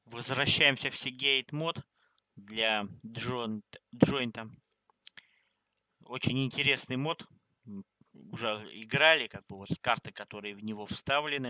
Возвращаемся в Seagate мод для джойнта. Очень интересный мод. Уже играли, как бы вот карты, которые в него вставлены.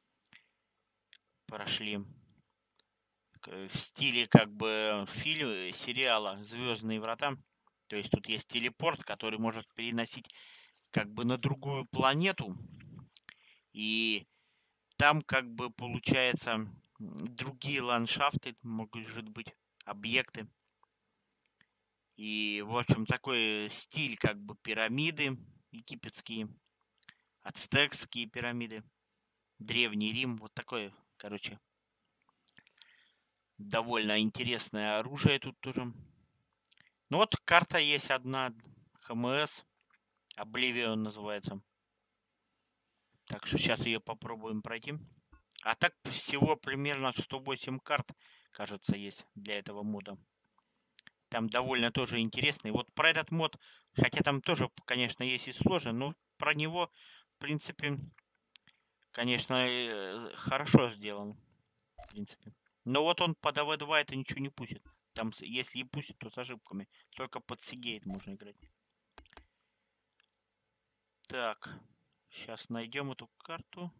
Прошли в стиле как бы фильма, сериала «Звездные врата». То есть тут есть телепорт, который может переносить как бы на другую планету. И там как бы получается другие ландшафты, могут быть объекты. И, в общем, такой стиль как бы пирамиды египетские, ацтекские пирамиды, Древний Рим. Вот такое, короче, довольно интересное оружие тут тоже. Ну вот карта есть одна, ХМС, Oblivion называется. Так что сейчас ее попробуем пройти. А так всего примерно 108 карт, кажется, есть для этого мода. Там довольно тоже интересный. Вот про этот мод, хотя там тоже, конечно, есть и сложно, но про него, в принципе, конечно, хорошо сделан. В принципе. Но вот он под АВ2 это ничего не пустит. Там, если и пустит, то с ошибками. Только под Seagate можно играть. Так, сейчас найдем эту карту.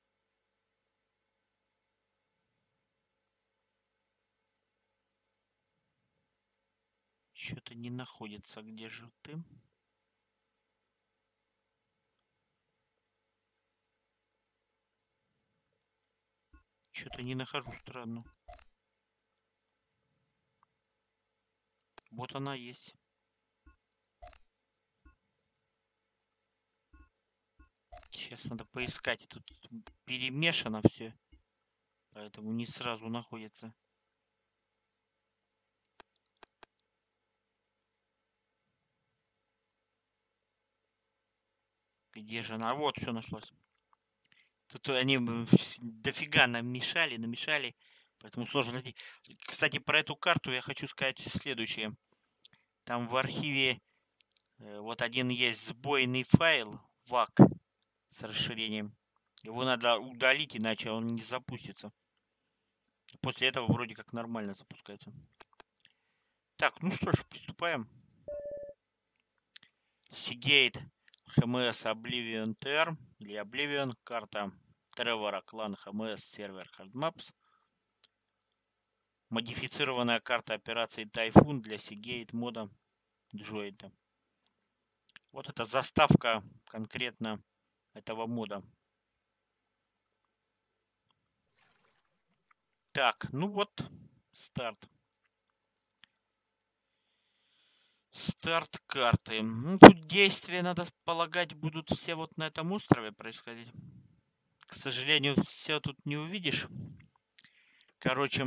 Что-то не находится. Где же ты? Что-то не нахожу, странно. Вот она есть. Сейчас надо поискать. Тут перемешано все. Поэтому не сразу находится. Где же она? Вот, все нашлось. Тут они дофига намешали. Поэтому сложно найти. Кстати, про эту карту я хочу сказать следующее. Там в архиве вот один есть сбойный файл, ВАК, с расширением. Его надо удалить, иначе он не запустится. После этого вроде как нормально запускается. Так, ну что ж, приступаем. Seagate HMS Oblivion TR или Oblivion, карта Тревора, клан HMS, сервер Hardmaps. Модифицированная карта операции Typhoon для Seagate мода джойнта. Вот это заставка конкретно этого мода. Так, ну вот, старт. Старт карты. Ну, тут действия, надо полагать, будут все вот на этом острове происходить. К сожалению, все тут не увидишь. Короче,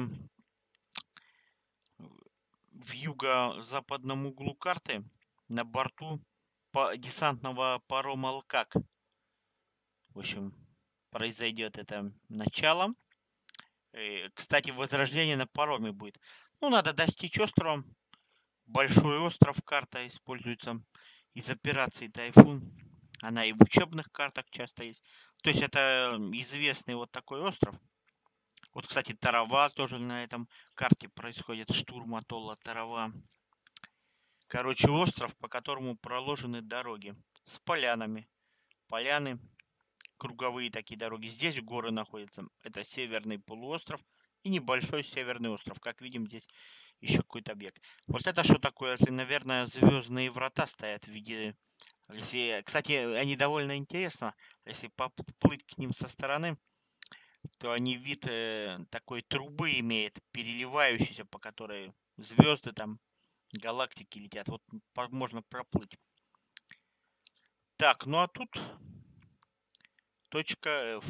в юго-западном углу карты на борту десантного парома Алкак. В общем, произойдет это начало. Кстати, возрождение на пароме будет. Ну, надо достичь острова. Большой остров карта используется из операции Тайфун. Она и в учебных картах часто есть. То есть это известный вот такой остров. Вот, кстати, Тарава тоже на этом карте происходит. Штурм атолла Тарава. Короче, остров, по которому проложены дороги с полянами. Поляны, круговые такие дороги. Здесь горы находятся. Это северный полуостров и небольшой северный остров. Как видим, здесь еще какой-то объект. Вот это что такое? Это, наверное, звездные врата стоят в виде... Если, кстати, они довольно интересно. Если поплыть к ним со стороны, то они вид такой трубы имеют, переливающейся, по которой звезды там, галактики летят. Вот можно проплыть. Так, ну а тут точка F.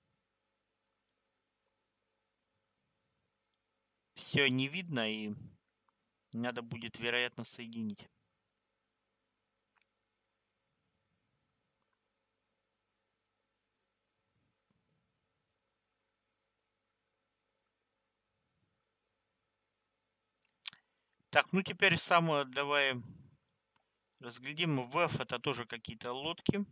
Все не видно, и надо будет, вероятно, соединить. Так, ну теперь самое давай разглядим. В F это тоже какие-то лодки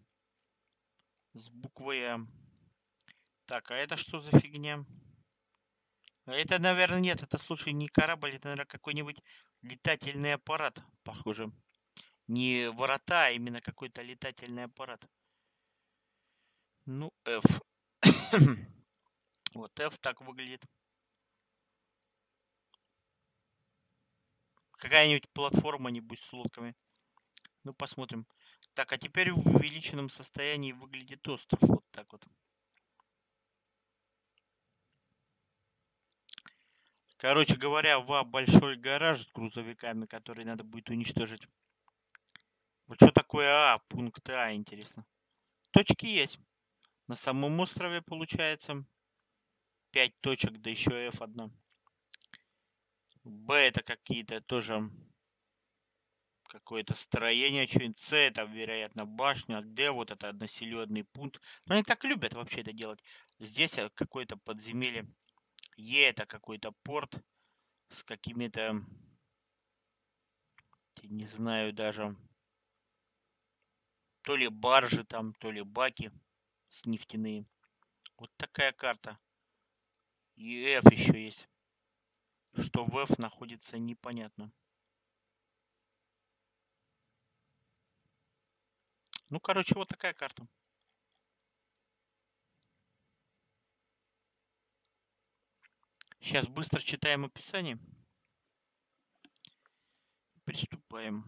с буквой М. Так, а это что за фигня? Это, наверное, нет, это, слушай, не корабль, это, наверное, какой-нибудь летательный аппарат, похоже. Не ворота, а именно какой-то летательный аппарат. Ну, F. Вот F так выглядит. Какая-нибудь платформа, нибудь с лодками. Ну, посмотрим. Так, а теперь в увеличенном состоянии выглядит остров. Вот так вот. Короче говоря, большой гараж с грузовиками, который надо будет уничтожить. Вот что такое А, пункт А, интересно. Точки есть. На самом острове получается 5 точек, да еще F1. Б это какие-то тоже какое-то строение, что-нибудь. С это, вероятно, башня. Д вот это населенный пункт. Но они так любят вообще это делать. Здесь какое-то подземелье. Е это какой-то порт с какими-то, не знаю даже, то ли баржи там, то ли баки с нефтяные. Вот такая карта. И F еще есть. Что в F находится, непонятно. Ну, короче, вот такая карта. Сейчас быстро читаем описание. Приступаем.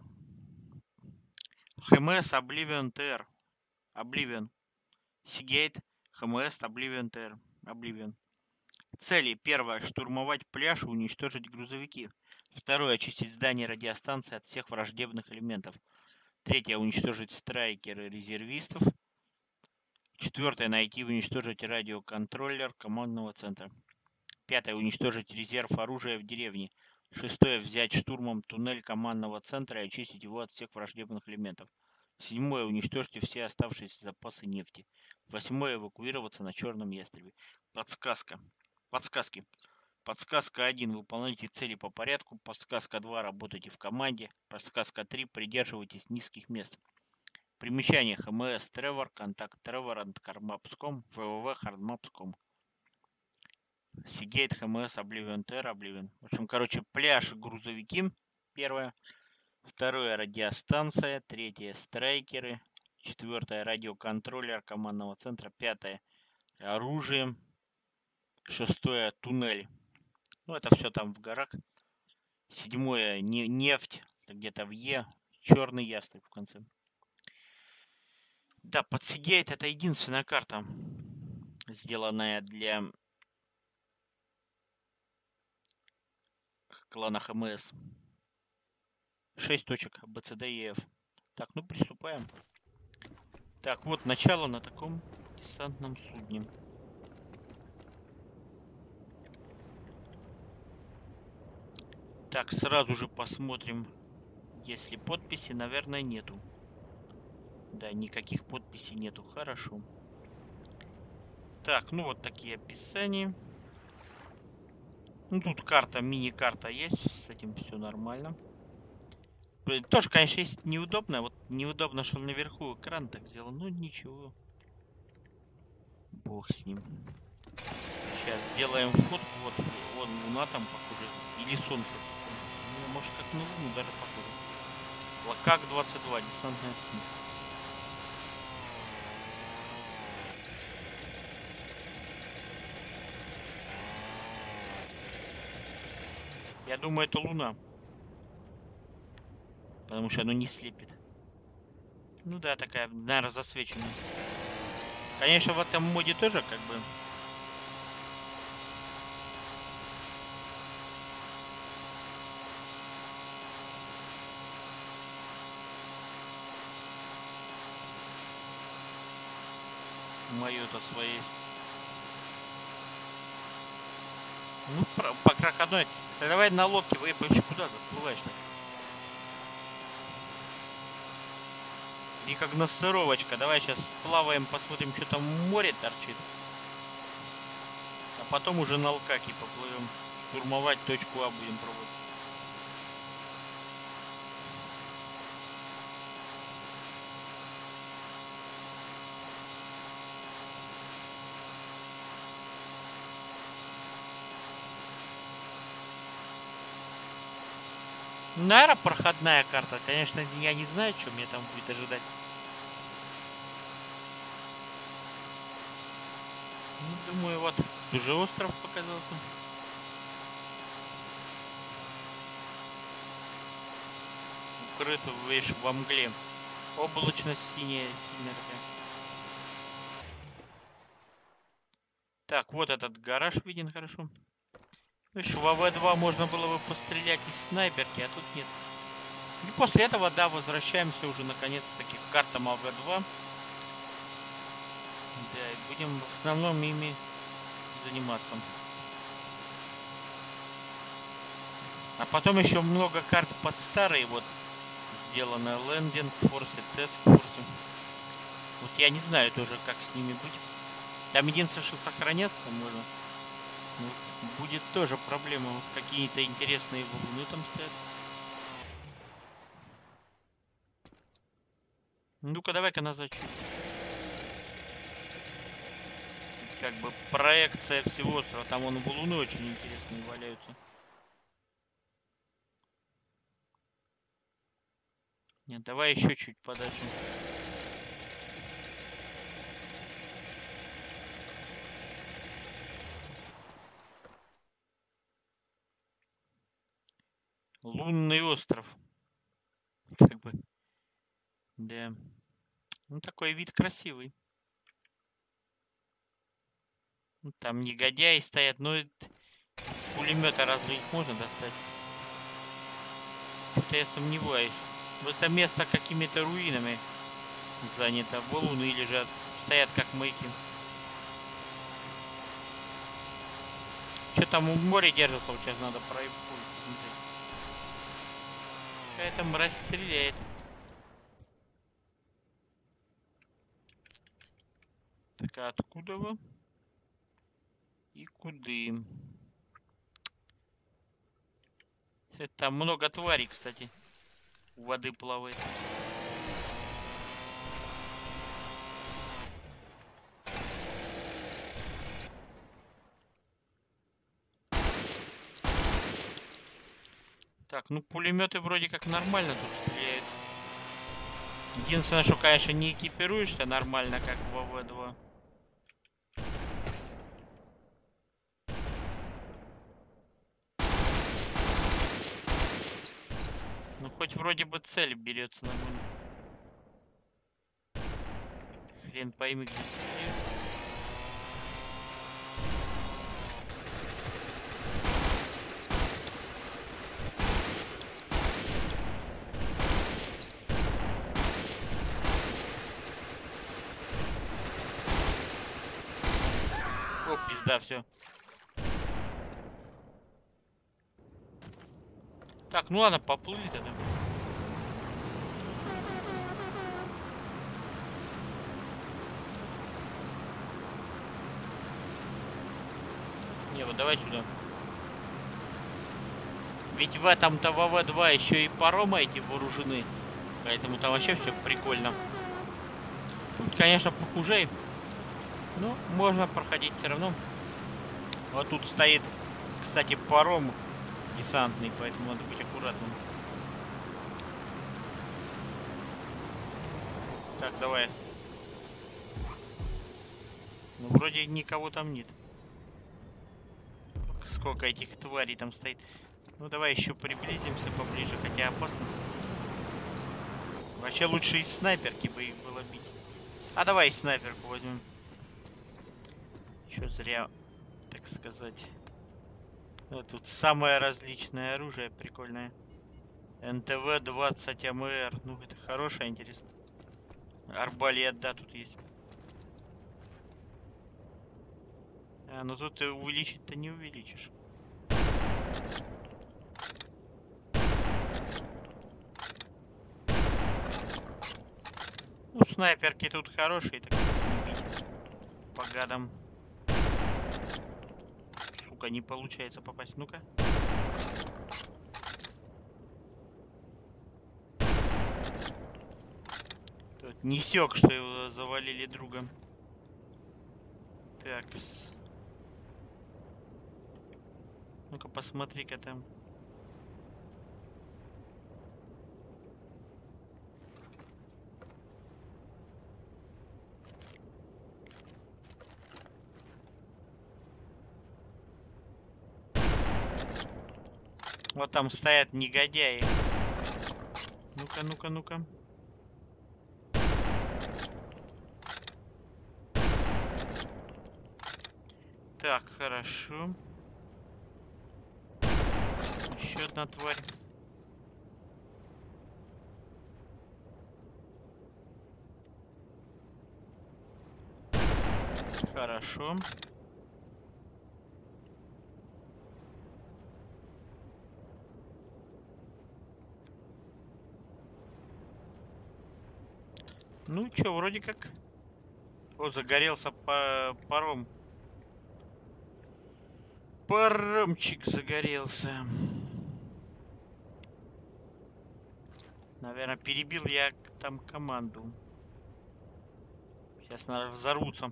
ХМС Oblivion TR. Oblivion. Seagate. ХМС Oblivion TR. Oblivion. Цели. Первое. Штурмовать пляж и уничтожить грузовики. Второе. Очистить здание радиостанции от всех враждебных элементов. Третье. Уничтожить страйкеры резервистов. Четвертое. Найти и уничтожить радиоконтроллер командного центра. Пятое. Уничтожить резерв оружия в деревне. Шестое. Взять штурмом туннель командного центра и очистить его от всех враждебных элементов. Седьмое. Уничтожьте все оставшиеся запасы нефти. Восьмое. Эвакуироваться на Черном ястребе. Подсказка. Подсказки. Подсказка 1. Выполняйте цели по порядку. Подсказка 2. Работайте в команде. Подсказка 3. Придерживайтесь низких мест. Примечание. ХМС Тревор. Контакт Тревор. Hardmaps.com. www.hardmaps.com. Seagate, ХМС, Oblivion TR, Oblivion. В общем, короче, пляж, грузовики. Первое. Второе. Радиостанция. Третье. Страйкеры. Четвертое. Радиоконтроллер командного центра. Пятое. Оружие. Шестое. Туннель. Ну, это все там в горах. Седьмое. Нефть. Где-то в Е. Черный ястреб в конце. Да, под Seagate это единственная карта, сделанная для клана ХМС. 6 точек. Б, С, Д и Ф. Так, ну приступаем. Так, вот начало на таком десантном судне. Так, сразу же посмотрим, если подписи, наверное, нету. Да, никаких подписей нету, хорошо. Так, ну вот такие описания. Ну тут карта, мини-карта есть, с этим все нормально. Тоже, конечно, есть неудобно. Вот неудобно, что наверху экран так сделан. Ну ничего. Бог с ним. Сейчас сделаем фотку. Вот, вон луна там похоже. Или солнце. Ну, может, как на луну даже похоже. Лакак 22, десантная судно. Я думаю, это луна. Потому что оно не слепит. Ну да, такая, наверное, засвеченная. Конечно, в этом моде тоже как бы... Мое-то свое есть. Ну, по проходной. Давай на лодке. Вы вообще куда заплываешь-то? Рекогносцировочка. Давай сейчас плаваем, посмотрим, что там в море торчит. А потом уже на Алкаке поплывем. Штурмовать точку А будем пробовать. Наверное, проходная карта. Конечно, я не знаю, что мне там будет ожидать. Ну, думаю, вот тут уже остров показался. Укрыт, видишь, во мгле. Облачность синяя, сильная такая. Так, вот этот гараж виден хорошо. Видишь, в АВ-2 можно было бы пострелять из снайперки, а тут нет. И после этого, да, возвращаемся уже наконец-таки к картам АВ-2. Да, и будем в основном ими заниматься. А потом еще много карт под старые вот сделано. Лендинг Форс и Теск Форс. Вот я не знаю тоже, как с ними быть. Там единственное, что сохраняться можно. Вот будет тоже проблема. Вот какие-то интересные валуны там стоят. Ну-ка, давай-ка назад чуть. Как бы проекция всего острова. Там вон валуны очень интересные валяются. Нет, давай еще чуть подальше. Лунный остров. Как бы. Да. Ну, такой вид красивый. Ну, там негодяи стоят. Но из пулемета разве их можно достать? Что-то я сомневаюсь. Это место какими-то руинами занято. Валуны лежат. Стоят как маяки. Что там у моря держится? Вот сейчас надо посмотреть. Какая-то мразь стреляет. Так, а откуда вы? И куды? Там много тварей, кстати. У воды плавает. Так, ну пулеметы вроде как нормально тут стреляют. Единственное, что, конечно, не экипируешься нормально, как в ВВ-2. Ну, хоть вроде бы цель берется нормально. Хрен пойми, где стреляют. О, пизда, все. Так, ну ладно, поплыли тогда. Не, вот давай сюда. Ведь в этом-то ВВ-2 еще и паромы эти вооружены. Поэтому там вообще все прикольно. Тут, конечно, похуже. Но можно проходить все равно. Вот тут стоит, кстати, паром десантный, поэтому надо быть аккуратным. Так, давай. Ну, вроде никого там нет. Сколько этих тварей там стоит. Ну, давай еще приблизимся поближе, хотя опасно. Вообще лучше из снайперки бы их было бить. А давай снайперку возьмем. Чё зря, так сказать. Вот тут самое различное оружие прикольное. НТВ-20 АМР. Ну, это хорошее, интересно. Арбалет, да, тут есть. А, ну тут ты увеличить-то не увеличишь. Ну, снайперки тут хорошие, так не бить по гадам. Сука, не получается попасть. Ну-ка. Тут не сёк, что его завалили другом. Так. Ну-ка, посмотри-ка там. Вот там стоят негодяи. Ну-ка, ну-ка, ну-ка. Так, хорошо. Еще одна тварь. Хорошо. Ну чё, вроде как... О, загорелся паром. Паромчик загорелся. Наверное, перебил я там команду. Сейчас, наверное, взорвутся.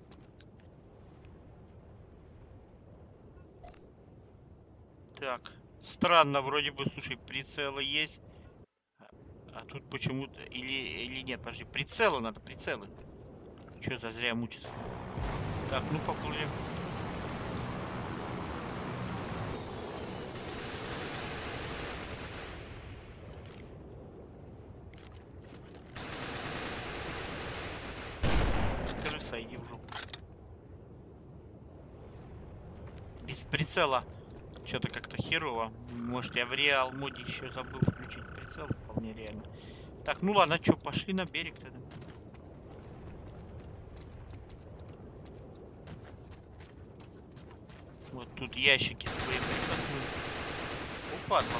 Так, странно, вроде бы, слушай, прицелы есть. А тут почему-то... Или нет, подожди, прицелы надо, прицелы. Чё за зря мучиться? Так, ну поплыли. Крыса, иди в жопу. Без прицела. Что-то как-то херово. Может, я в реал моде еще забыл включить прицел. Вполне реально. Так, ну ладно, что, пошли на берег тогда. Вот тут ящики с боеприпасами. Упадло.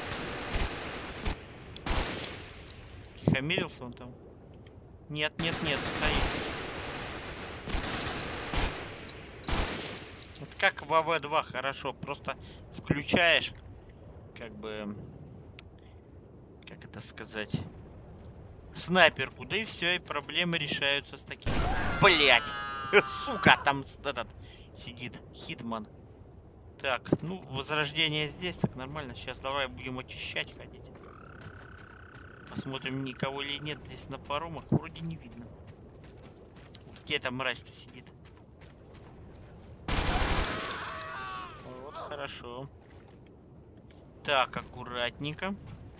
Тихомирился он там? Нет, нет, нет, стоит. Вот как в АВ-2 хорошо, просто включаешь, как бы, как это сказать, снайперку, да и все, и проблемы решаются с таким. Блять, сука, там этот сидит Хитман. Так, ну возрождение здесь, так нормально. Сейчас давай будем очищать ходить. Посмотрим, никого ли нет здесь на паромах. Вроде не видно. Где эта мразь-то сидит? Вот, хорошо. Так, аккуратненько.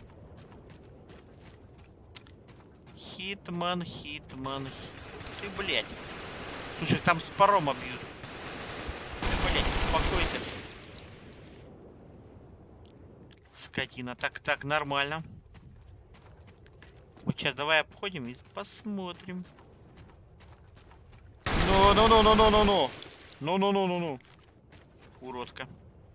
Хитман, Хитман. Ты, блядь. Слушай, там с парома бьют. Ты, блядь, успокойся. Скотина. Так, так, нормально. Вот сейчас давай обходим и посмотрим. Ну. Ну. Уродка.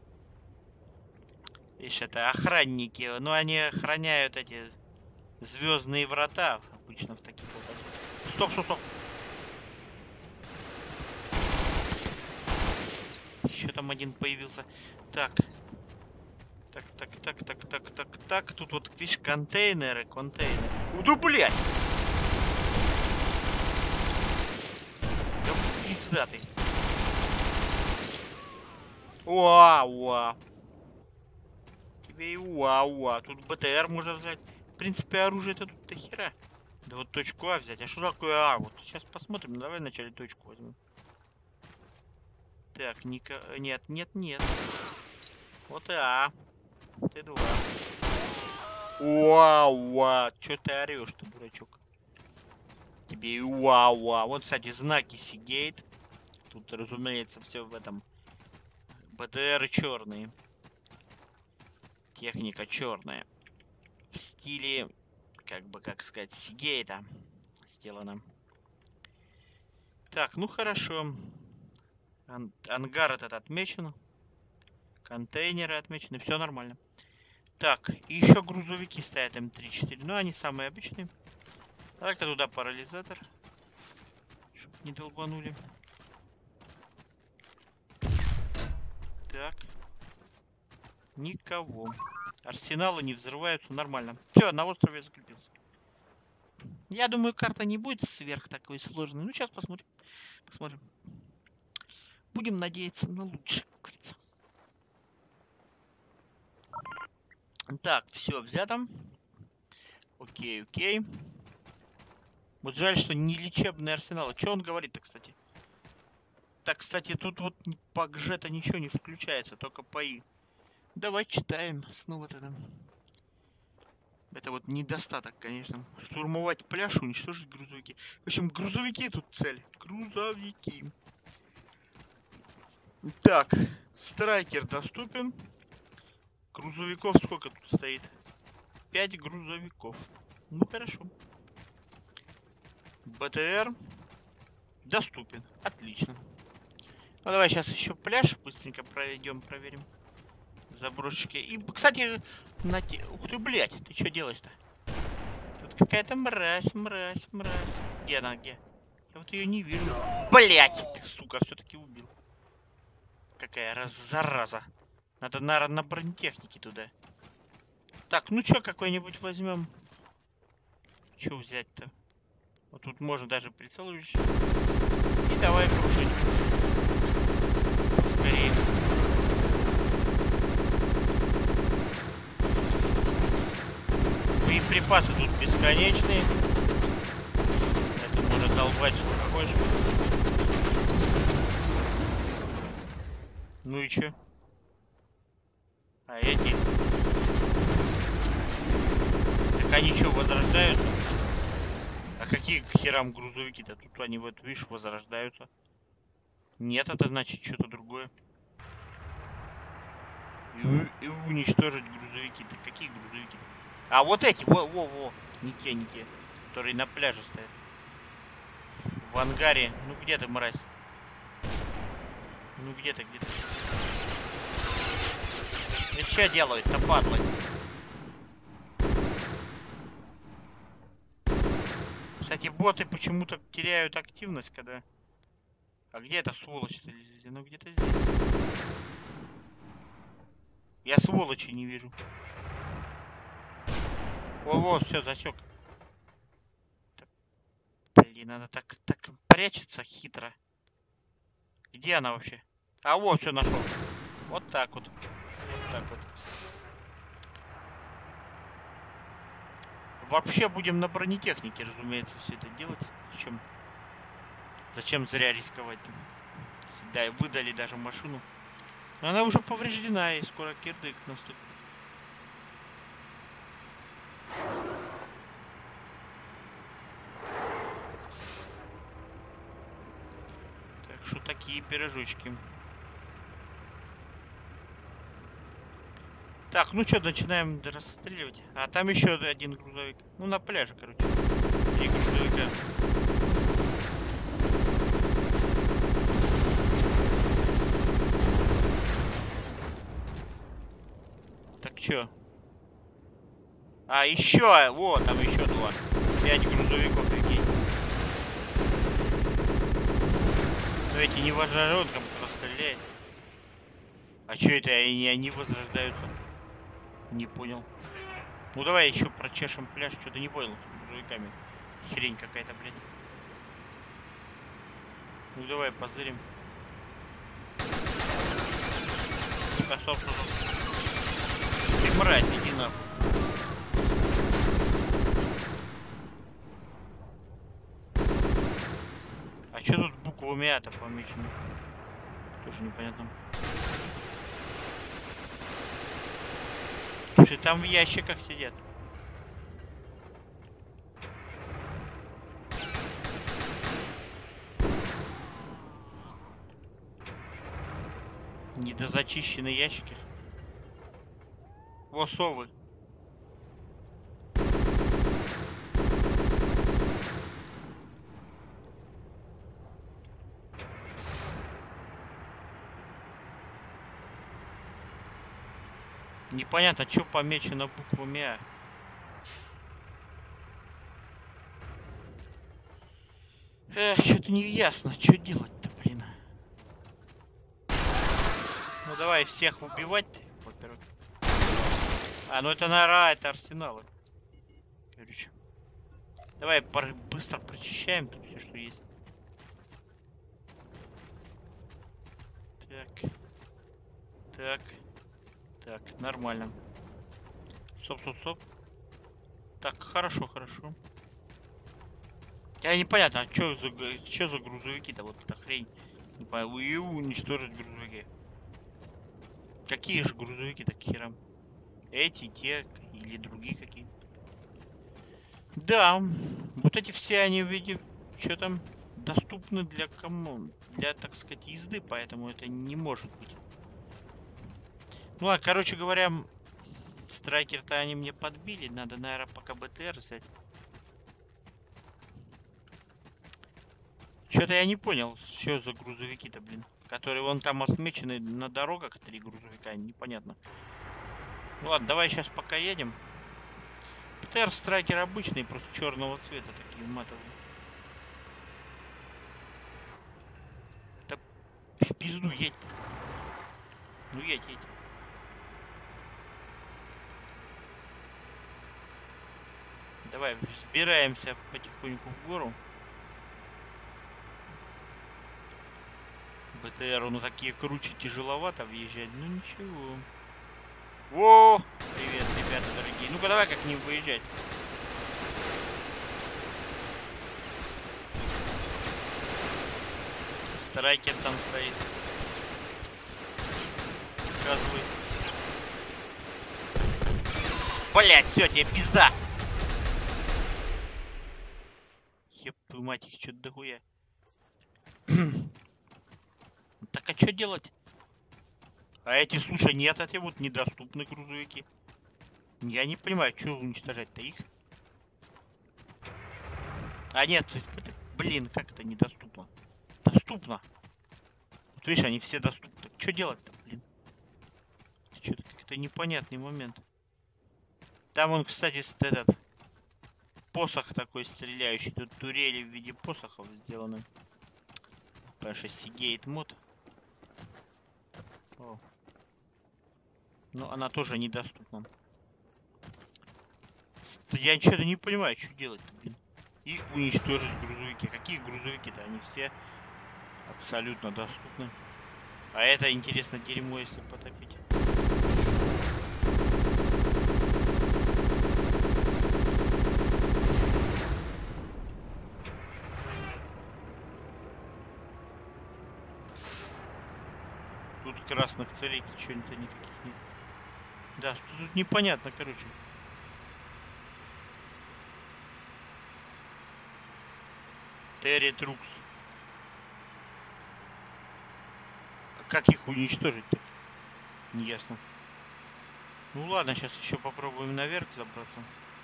Видишь, это охранники. Но они охраняют эти звездные врата. Обычно в таких вот. Стоп. Еще там один появился. Так. Так. Тут вот, видишь, контейнеры. Да, блядь! Да пиздатый. Уа. Тебе и уа. Тут БТР можно взять. В принципе, оружие-то тут до хера. Да вот точку А взять. А что такое А? Вот сейчас посмотрим. Давай вначале точку возьмем. Так, нет. Вот и А. Т2. Уа. Чё ты орешь-то, дурачок? Тебе и уа. Вот, кстати, знаки Сигейт. Тут, разумеется, все в этом. БТР черные. Техника черная. В стиле, как сказать, Сигейта сделано. Так, ну хорошо. Ангар этот отмечен. Контейнеры отмечены. Все нормально. Так, и еще грузовики стоят М3-4. Ну, они самые обычные. Давай-ка туда парализатор. Чтоб не долбанули. Так. Никого. Арсеналы не взрываются. Нормально. Все, на острове закрепился. Я думаю, карта не будет сверх такой сложной. Ну, сейчас посмотрим. Будем надеяться на лучшее, как говорится. Так, все, взято. Окей. Вот жаль, что не лечебный арсенал. Что он говорит-то, кстати? Так, кстати, тут вот по ГЖ-то ничего не включается, только ПАИ. Давай читаем снова тогда. Это вот недостаток, конечно. Штурмовать пляж, уничтожить грузовики. В общем, грузовики тут цель. Грузовики. Так, страйкер доступен. Грузовиков сколько тут стоит? 5 грузовиков. Ну хорошо. БТР доступен. Отлично. Ну давай сейчас еще пляж быстренько пройдем, проверим. Заброшечки. И, кстати, ух ты, блядь, ты что делаешь-то? Тут какая-то мразь. Где она, где? Я вот ее не вижу. Блядь, ты, сука, все-таки убил. Какая зараза. Надо, наверное, на бронетехнике туда. Так, ну что, какой-нибудь возьмем. Что взять-то? Вот тут можно даже прицел увеличить. И давай крушить. Скорее. Боеприпасы тут бесконечные. Это можно долбать сколько хочешь. Ну и чё? А эти? Так они что, возрождаются? А какие к херам грузовики-то? Тут они, вот, видишь, возрождаются. Нет, это значит что-то другое. И уничтожить грузовики. Так какие грузовики? А вот эти, во. Не те. Которые на пляже стоят. В ангаре. Ну где ты, мразь? Ну где ты? Это что делают-то, падлы? Кстати, боты почему-то теряют активность, когда... А где эта сволочь-то? Ну где-то здесь. Я сволочи не вижу. Вот, все, засек. Блин, надо так прячется хитро. Где она вообще? А вот, все нашел. Вот так вот. Вообще будем на бронетехнике, разумеется, все это делать. Зачем зря рисковать? Да, выдали даже машину. Но она уже повреждена, и скоро кирдык наступит. Так что такие пирожочки. Так, ну что, начинаем расстреливать. А там еще один грузовик. Ну, на пляже, короче. 3 грузовика. Так, что? А, еще! Вот, там еще 2. 5 грузовиков, прикинь. Но эти не возрождают, там кто стреляет. А что это, они возрождаются? Не понял. Ну давай еще прочешем пляж. Что-то не понял с грузовиками. Хрень какая-то, блядь. Ну давай позырим. Ну-ка, стоп. Ты мразь, иди нахуй. А что тут буквами А-то помечено? Тоже непонятно. Слушай, там в ящиках сидят. Недозачищенные ящики. Во, совы. Непонятно, что помечено буквами А. Что-то не ясно, что делать-то, блин. Ну давай всех убивать, во-первых. А, ну это нора, это арсеналы. Короче. Давай быстро прочищаем тут все, что есть. Так, нормально. Стоп. Так, хорошо. Я непонятно, а что за грузовики-то, вот эта хрень. Не понял, уничтожить грузовики. Какие же грузовики такие херам? Эти, те или другие какие? Да, вот эти все они в виде, что там, доступны для кому? Для, так сказать, езды, поэтому это не может быть. Ну ладно, короче говоря, страйкер-то они мне подбили. Надо, наверное, пока БТР взять. Что-то я не понял, что за грузовики-то, блин. Которые вон там отмечены на дорогах, 3 грузовика, непонятно. Ну ладно, давай сейчас пока едем. БТР страйкер обычный, просто черного цвета, такие матовые. Да в пизду едь. Ну едь. Давай, взбираемся потихоньку в гору. БТР, ну такие круче, тяжеловато въезжать, ну ничего. Во! Привет, ребята дорогие. Ну-ка давай как не выезжать. Страйкер там стоит. Козлы. Блять, все, тебе пизда. Еб твою мать, их что-то дохуя. Так а что делать? А эти, слушай, нет, эти вот недоступны грузовики. Я не понимаю, что уничтожать-то их. А нет, блин, как это недоступно? Доступно. Вот видишь, они все доступны. Так что делать-то, блин? Что-то как-то непонятный момент. Там он, кстати, этот посох такой стреляющий. Тут турели в виде посохов сделаны. Конечно, Seagate мод. О. Но она тоже недоступна. Я что-то не понимаю, что делать-то, блин. И уничтожить грузовики. Какие грузовики-то? Они все абсолютно доступны. А это, интересно, дерьмо, если потопить. Тут красных целей что-нибудь никаких нет. Да, тут непонятно, короче. Терри Трукс. А как их уничтожить-то? Неясно. Ну ладно, сейчас еще попробуем наверх забраться.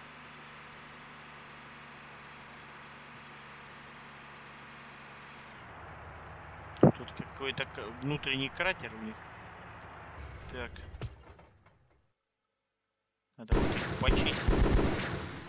Тут какой-то внутренний кратер у них. Так. Надо вот их почистить.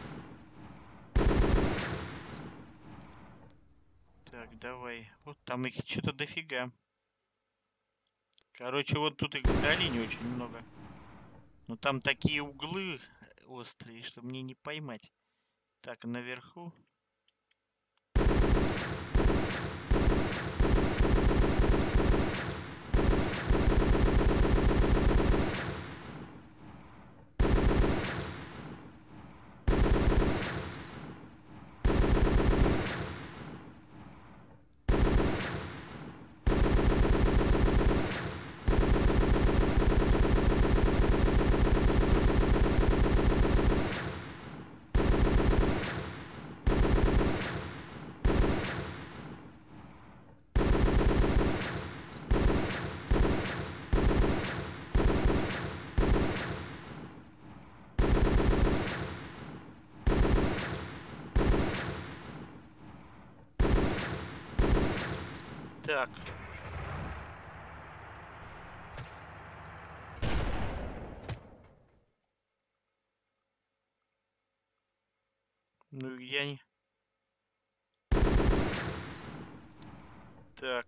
Так, давай. Вот там их что-то дофига. Короче, вот тут их в долине очень много. Но там такие углы острые, что мне не поймать. Так, наверху. Так. Ну, я не... Так.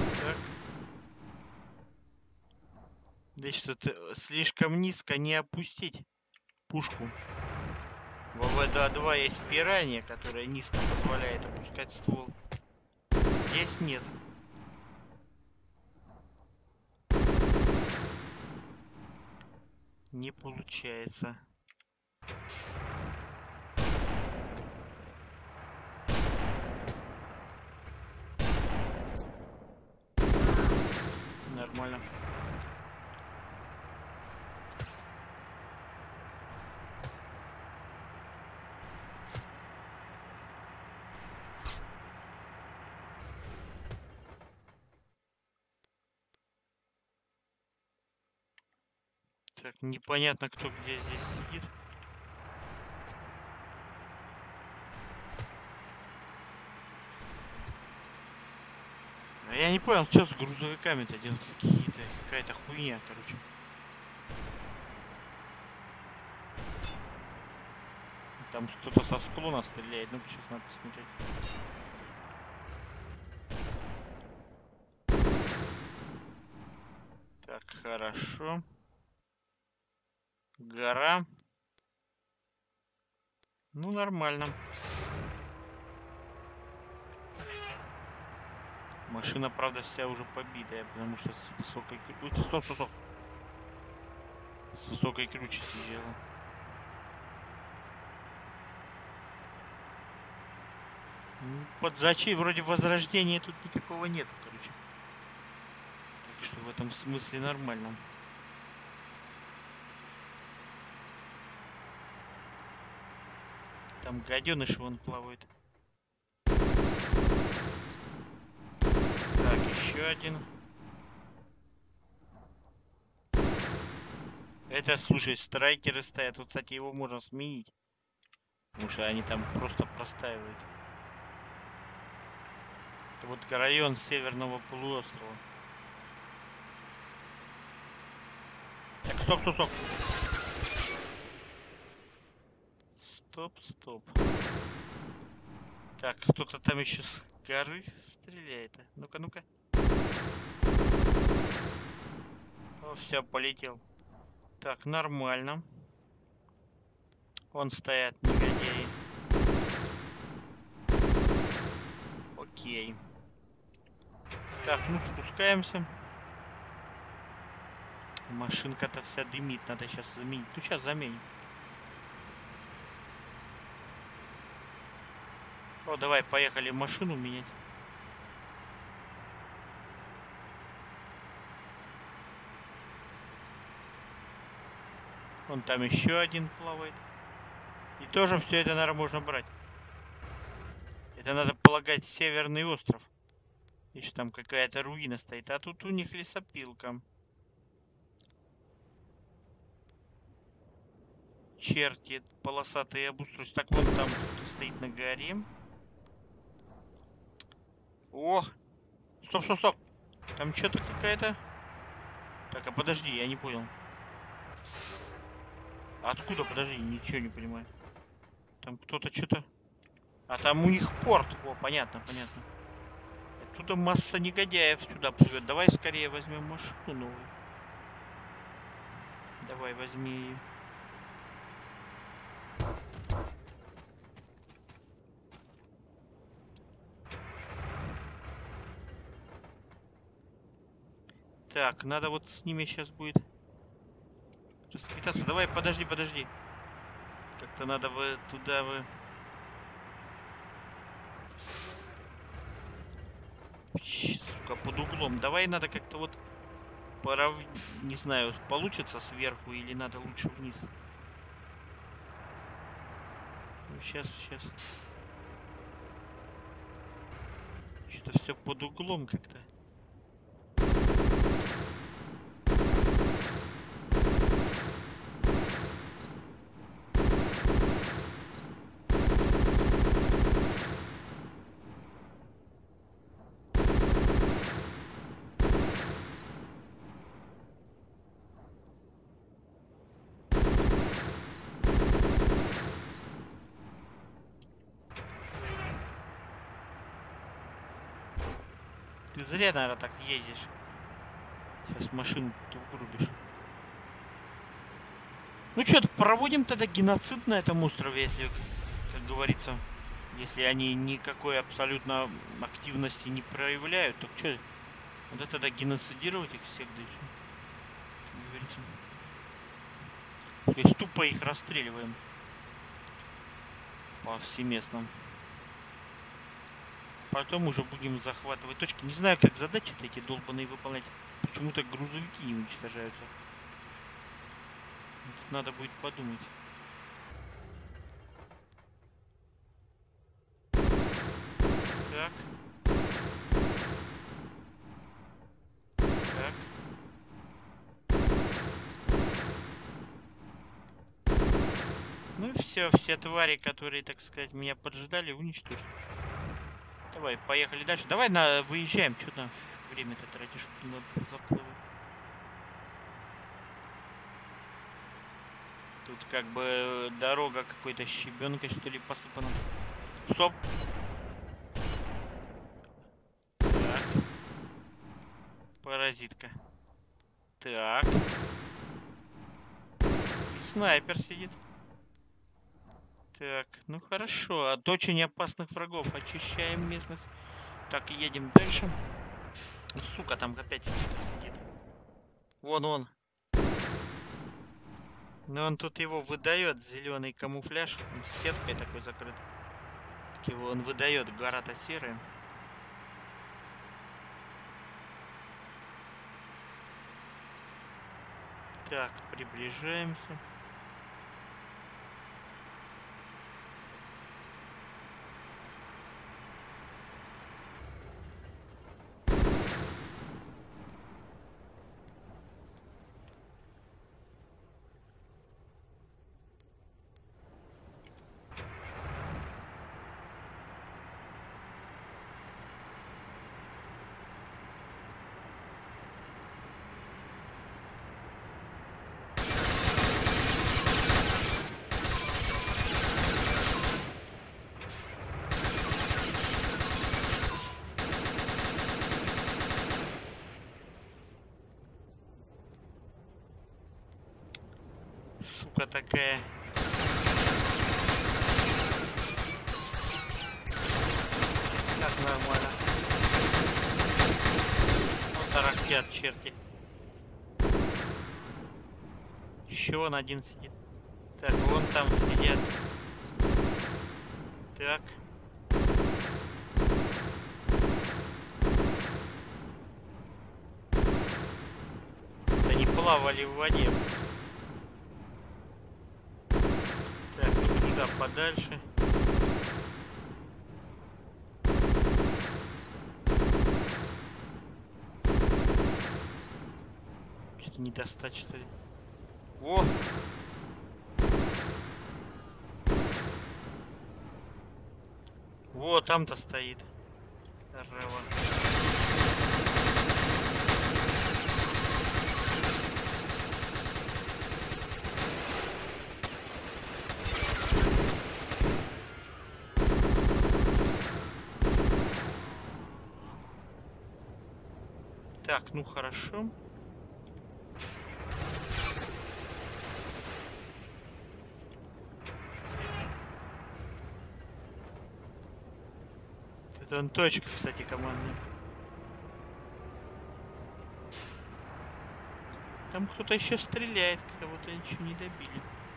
Здесь что-то слишком низко не опустить пушку. В ВВД-2 есть пиранья, которая низко позволяет опускать ствол. Здесь нет. Не получается. Нормально. Так, непонятно, кто где здесь сидит. Я не понял, что с грузовиками-то делать какие-то, какая-то хуйня, короче. Там кто-то со склона стреляет, ну-ка сейчас надо посмотреть. Так, хорошо. Гора. Ну, нормально. Машина, правда, вся уже побитая, потому что с высокой... Ой, стоп, стоп, стоп. С высокой круче съезжала. Под зачей вроде возрождения тут никакого нету, короче. Так что в этом смысле нормально. Там гаденыш вон плавает. Так, еще один. Это, слушай, страйкеры стоят. Вот, кстати, его можно сменить. Потому что они там просто простаивают. Это вот район Северного полуострова. Так, стоп, стоп, стоп. Стоп, стоп. Так, кто-то там еще с горы стреляет. Ну-ка, ну-ка. О, все, полетел. Так, нормально. Вон стоят негодяи. Окей. Так, ну спускаемся. Машинка-то вся дымит, надо сейчас заменить. Ну сейчас заменим. О, давай, поехали машину менять. Вон там еще один плавает. И тоже все это, наверное, можно брать. Это надо полагать Северный остров. Еще там какая-то руина стоит. А тут у них лесопилка. Черти полосатые обустройства. Так, вон там кто-то стоит на горе. О! Стоп, стоп, стоп! Там что-то какая-то... Так, а подожди, я не понял. Откуда? Подожди, ничего не понимаю. Там кто-то что-то... А там у них порт. О, понятно, понятно. Оттуда масса негодяев сюда плывет. Давай скорее возьмем машину новую. Давай, возьми ее. Так, надо вот с ними сейчас будет расквитаться. Давай, подожди, подожди. Как-то надо бы туда бы... Сука, под углом. Давай надо как-то вот не знаю, получится сверху или надо лучше вниз. Ну, сейчас. Что-то все под углом как-то. Ты зря, наверное, так ездишь. Сейчас машину врубишь. Ну что, проводим тогда геноцид на этом острове, если, как говорится, если они никакой абсолютно активности не проявляют, то что, надо тогда геноцидировать их всех, да, как говорится. То есть тупо их расстреливаем повсеместно. Потом уже будем захватывать точки. Не знаю, как задачи-то эти долбаные выполнять. Почему-то грузовики не уничтожаются. Надо будет подумать. Так. Так. Ну все, все твари, которые, так сказать, меня поджидали, уничтожили. Давай, поехали дальше. Давай выезжаем. Что там время-то тратишь на заплывы? Тут как бы дорога какой-то щебенкой, что ли, посыпана. Стоп. Так. Паразитка. Так. И снайпер сидит. Так, ну хорошо. От очень опасных врагов очищаем местность. Так, едем дальше. Сука, там опять сидит. Вон он. Но он тут его выдает, зеленый камуфляж. Он с сеткой такой закрыт. Так его он выдает, гора-то серая. Так, приближаемся. Сука такая. Как нормально. Вот тарахтят черти. Еще он один сидит. Так, вон там сидят. Так. Они плавали в воде. Так, ну туда подальше. Что-то не достать, что ли? О! Во, там-то стоит. Здорово. Так, ну хорошо. Это он точка, кстати, командная. Там кто-то еще стреляет, кого-то еще не добили.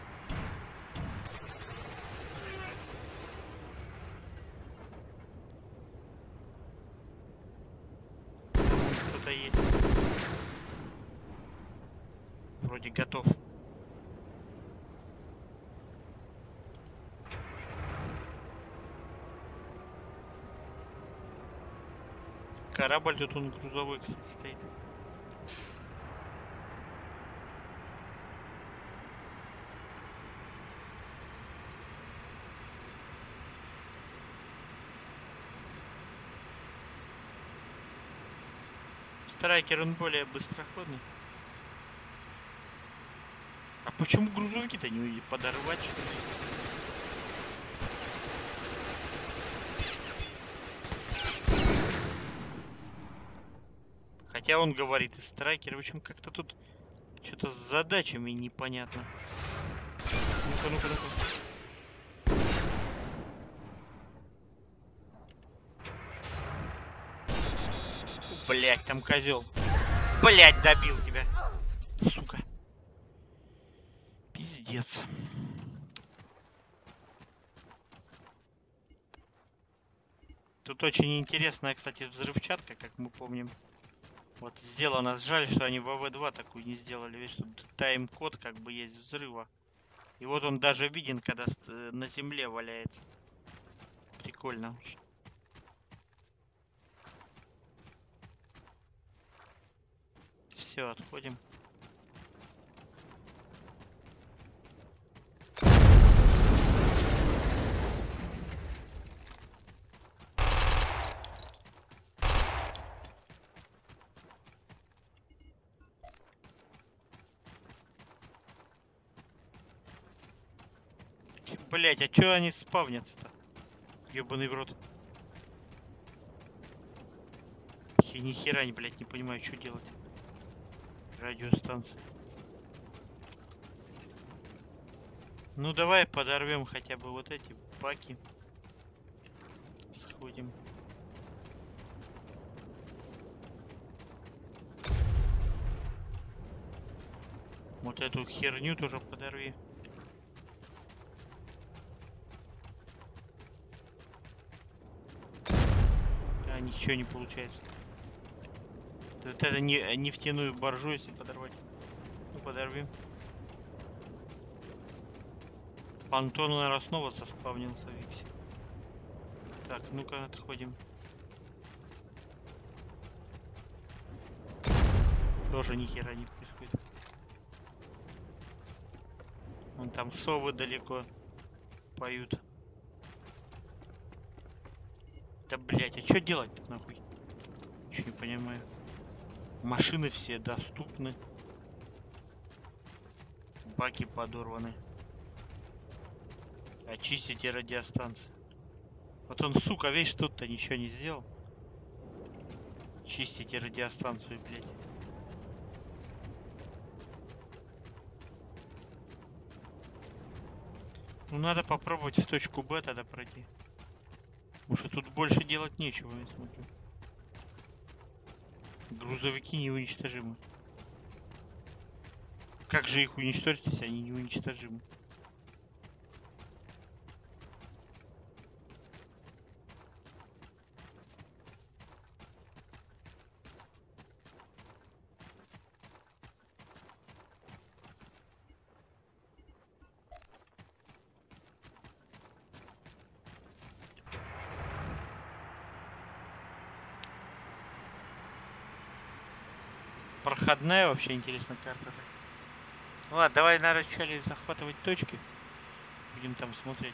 Там кто-то есть. Вроде готов. Корабль тут он грузовой, кстати, стоит. Страйкер, он более быстроходный. А почему грузовики-то не подорвать, что ли? Хотя он говорит, и страйкер, в общем, как-то тут что-то с задачами непонятно. Ну-ка, ну-ка, ну-ка. Блять, там козел. Блять, добил тебя. Сука. Пиздец. Тут очень интересная, кстати, взрывчатка, как мы помним. Вот сделано. Жаль, что они в АВ-2 такую не сделали. Видишь, тут тайм-код как бы есть взрыва. И вот он даже виден, когда на земле валяется. Прикольно очень. Все, отходим. Блять, а чё они спавнятся-то? Ёбаный в рот. Я ни хера, блять, не понимаю, что делать. Радиостанция. Ну давай подорвем хотя бы вот эти баки. Сходим. Вот эту херню тоже подорви. А, ничего не получается. Вот это нефтяную боржу, если подорвать. Ну, подорви. Антон, наверное, снова соспавнился в Виксе. Так, ну-ка, отходим. Тоже ни хера не происходит. Вон там совы далеко поют. Да блять, а что делать-то нахуй? Ничего не понимаю. Машины все доступны. Баки подорваны. Очистите радиостанцию. Вот он, сука, весь что-то ничего не сделал. Чистите радиостанцию, блядь. Ну надо попробовать в точку Б тогда пройти. Потому что тут больше делать нечего, я смотрю. Грузовики неуничтожимы. Как же их уничтожить, если они неуничтожимы? Проходная вообще интересная карта. Ладно, давай, наверное, вначале захватывать точки. Будем там смотреть.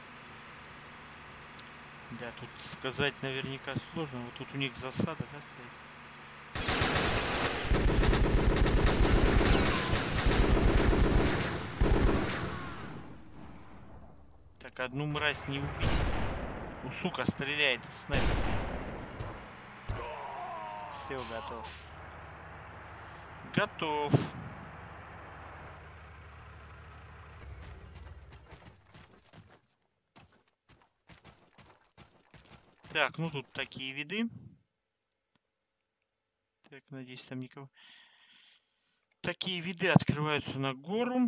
Да, тут сказать наверняка сложно. Вот тут у них засада, да, стоит? Так, одну мразь не убить. У, сука, стреляет снайпер. Все, готов. Готов. Так, ну тут такие виды. Так, надеюсь, там никого. Такие виды открываются на гору.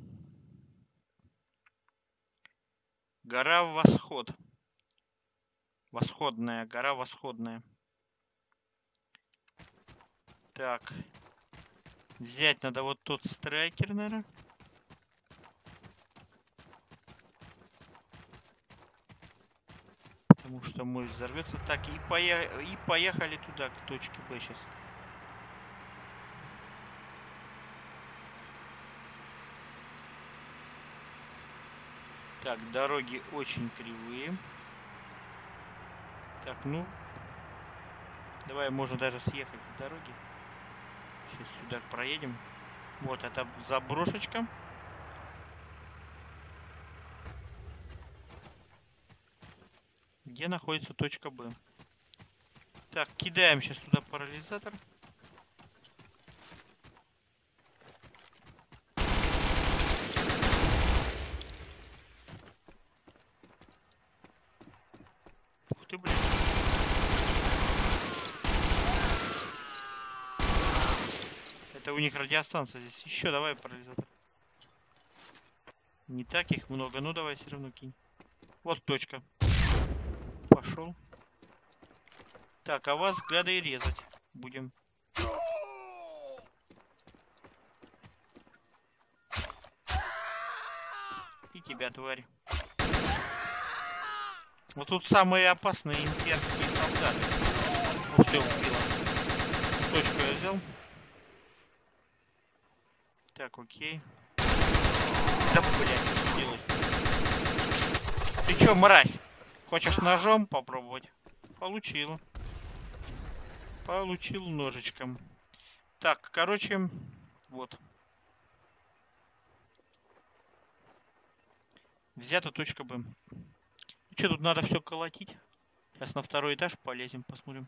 Гора Восход. Восходная, гора Восходная. Так. Взять надо вот тот страйкер, наверное. Потому что мой взорвется. Так, и поехали туда, к точке Б сейчас. Так, дороги очень кривые. Так, ну. Давай, можно даже съехать с дороги. Сейчас сюда проедем. Вот это заброшечка. Где находится точка Б. Так, кидаем сейчас туда парализатор. Ух ты, блин. Это у них радиостанция здесь. Еще давай парализатор. Не так их много, но давай все равно кинь. Вот точка. Пошел. Так, а вас, гады, резать будем. И тебя, тварь. Вот тут самые опасные имперские солдаты. Ух ты, убила. Точку я взял. Так, окей. Да, блядь, что делать? Ты чё, мразь? Хочешь ножом попробовать? Получил. Получил ножичком. Так, короче, вот. Взята точка Б. Что, тут надо все колотить? Сейчас на второй этаж полезем, посмотрим.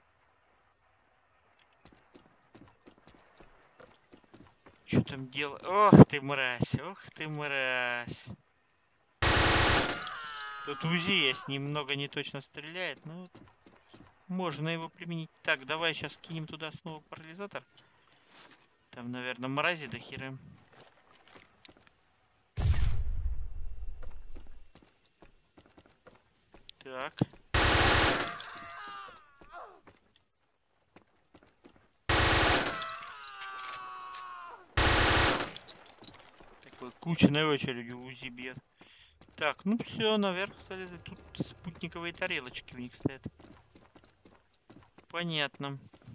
Что там делать? Ох ты мразь, ох ты мразь. Тут УЗИ есть, немного не точно стреляет, но вот можно его применить. Так, давай сейчас кинем туда снова парализатор. Там, наверное, мрази до хера. Так. Такой кучной очередью УЗИ бьет. Так, ну все, наверх залезли. Тут спутниковые тарелочки у них стоят. Понятно.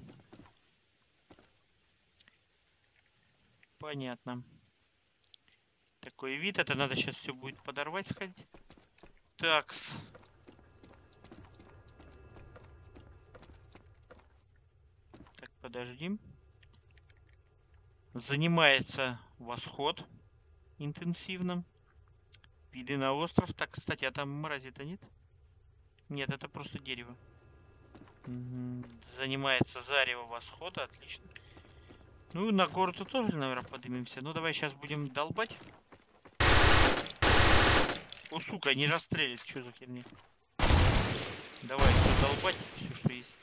Понятно. Такой вид. Это надо сейчас все будет подорвать, сходить. Такс. Так, подожди. Занимается восход интенсивным. Виды на остров. Так, кстати, а там мрази-то нет? Нет, это просто дерево. Занимается зарево восхода. Отлично. Ну, на гору-то тоже, наверное, поднимемся. Ну, давай сейчас будем долбать. О, сука, не расстрелит. Что за херня? Давай все долбать. Все, что есть.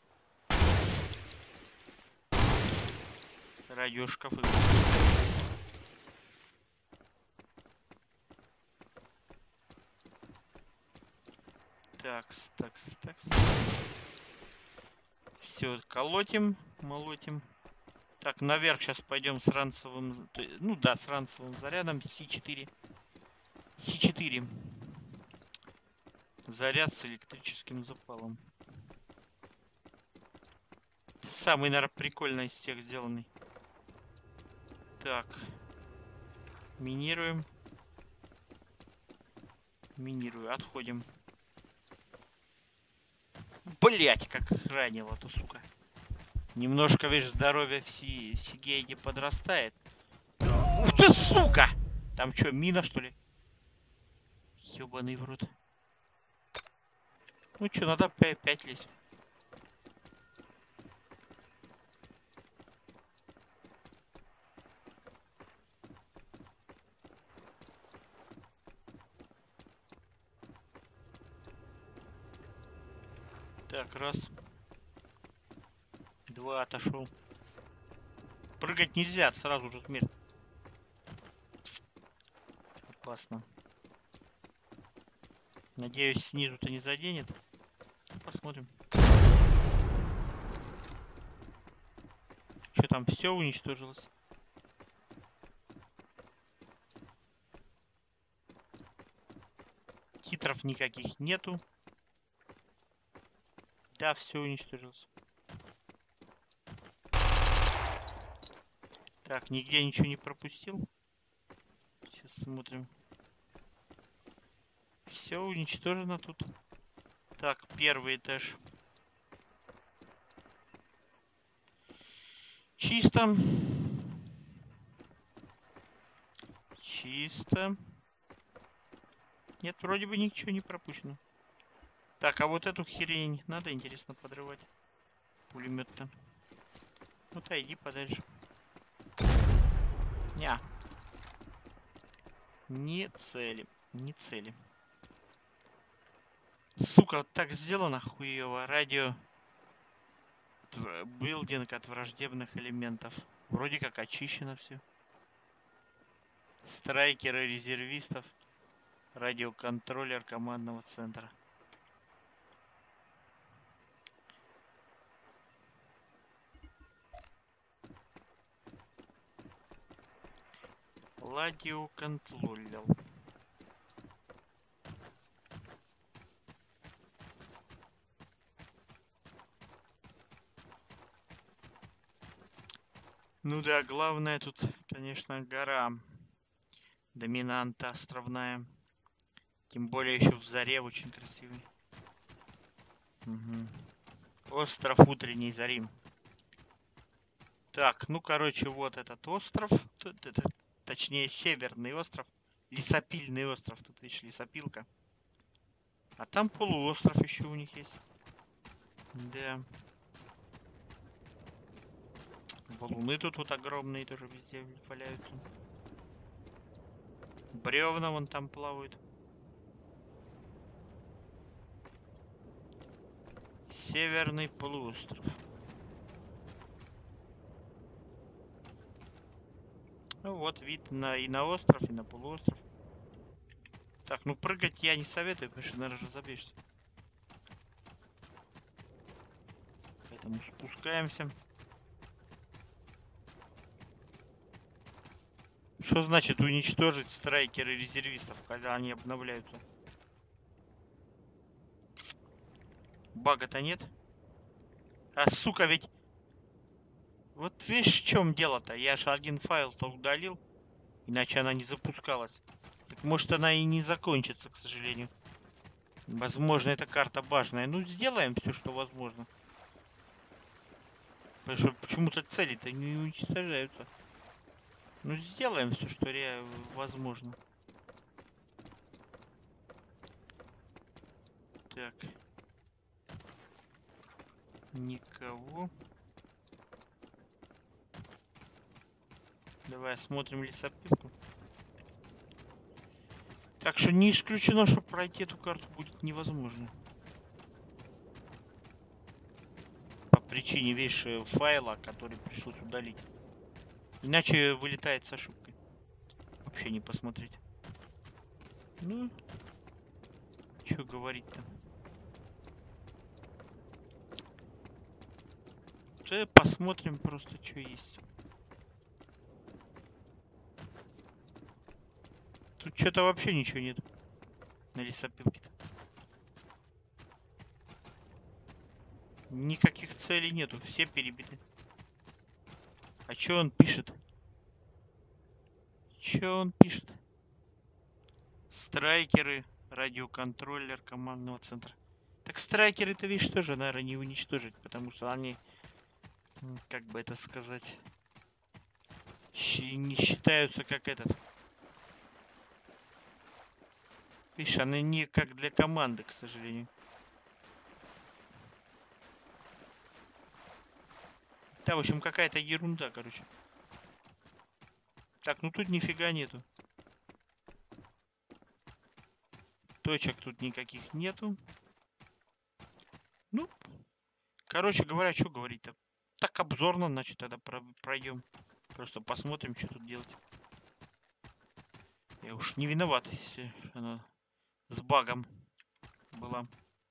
Радиошкафы. Такс, такс, такс. Все, колотим, молотим. Так, наверх сейчас пойдем с ранцевым... Ну да, с ранцевым зарядом. С4. С4. Заряд с электрическим запалом. Самый, наверное, прикольный из всех сделанный. Так. Минируем. Минирую. Отходим. Блять, как ранило-то, сука. Немножко, видишь, здоровье в Сигейде подрастает. Ух ты, сука! Там что, мина, что ли? Ёбаный в рот. Ну что, надо опять лезть. Так, раз. Два, отошел. Прыгать нельзя, сразу же смерть. Опасно. Надеюсь, снизу-то не заденет. Посмотрим. Что там, все уничтожилось? Хитров никаких нету. Да, все уничтожилось. Так, нигде ничего не пропустил. Сейчас смотрим. Все уничтожено тут. Так, первый этаж. Чисто. Чисто. Нет, вроде бы ничего не пропущено. Так, а вот эту херень надо, интересно, подрывать. Пулемет-то. Ну, иди подальше. Ня. Не цели. Не цели. Сука, так сделано хуево. Радио. Билдинг от враждебных элементов. Вроде как очищено все. Страйкеры резервистов. Радиоконтроллер командного центра. Радиоконтроллер. Ну да, главное тут, конечно, гора. Доминанта островная. Тем более еще в заре очень красивый. Угу. Остров утренней зари. Так, ну короче, вот этот остров. Это, точнее, северный остров. Лесопильный остров. Тут, видишь, лесопилка. А там полуостров еще у них есть. Да. Валуны тут вот огромные тоже везде валяются. Бревна вон там плавают. Северный полуостров. Ну вот вид и на остров, и на полуостров. Так, ну прыгать я не советую, потому что, наверное, разобьешься. Поэтому спускаемся. Что значит уничтожить страйкеры резервистов, когда они обновляются? Бага-то нет? А сука, ведь... Вот видишь, в чем дело-то? Я же один файл-то удалил, иначе она не запускалась. Так может она и не закончится, к сожалению. Возможно, эта карта важная. Ну, сделаем все, что возможно. Потому что почему-то цели-то не уничтожаются. Ну, сделаем все, что возможно. Так. Никого. Давай осмотрим лесопилку. Так что не исключено, что пройти эту карту будет невозможно. По причине, видишь, файла, который пришлось удалить. Иначе вылетает с ошибкой. Вообще не посмотреть. Ну, что говорить-то? Посмотрим просто, что есть. Тут что-то вообще ничего нет на лесопилке-то. Никаких целей нету, все перебиты. А что он пишет? Что он пишет? Страйкеры, радиоконтроллер командного центра. Так страйкеры-то, видишь, тоже, наверное, не уничтожить, потому что они, как бы это сказать, не считаются как этот. Видишь, они не как для команды, к сожалению. Да, в общем, какая-то ерунда, короче. Так, ну тут нифига нету. Точек тут никаких нету. Ну, короче говоря, что говорить-то? Так обзорно, значит, тогда пройдем. Просто посмотрим, что тут делать. Я уж не виноват, если она с багом была.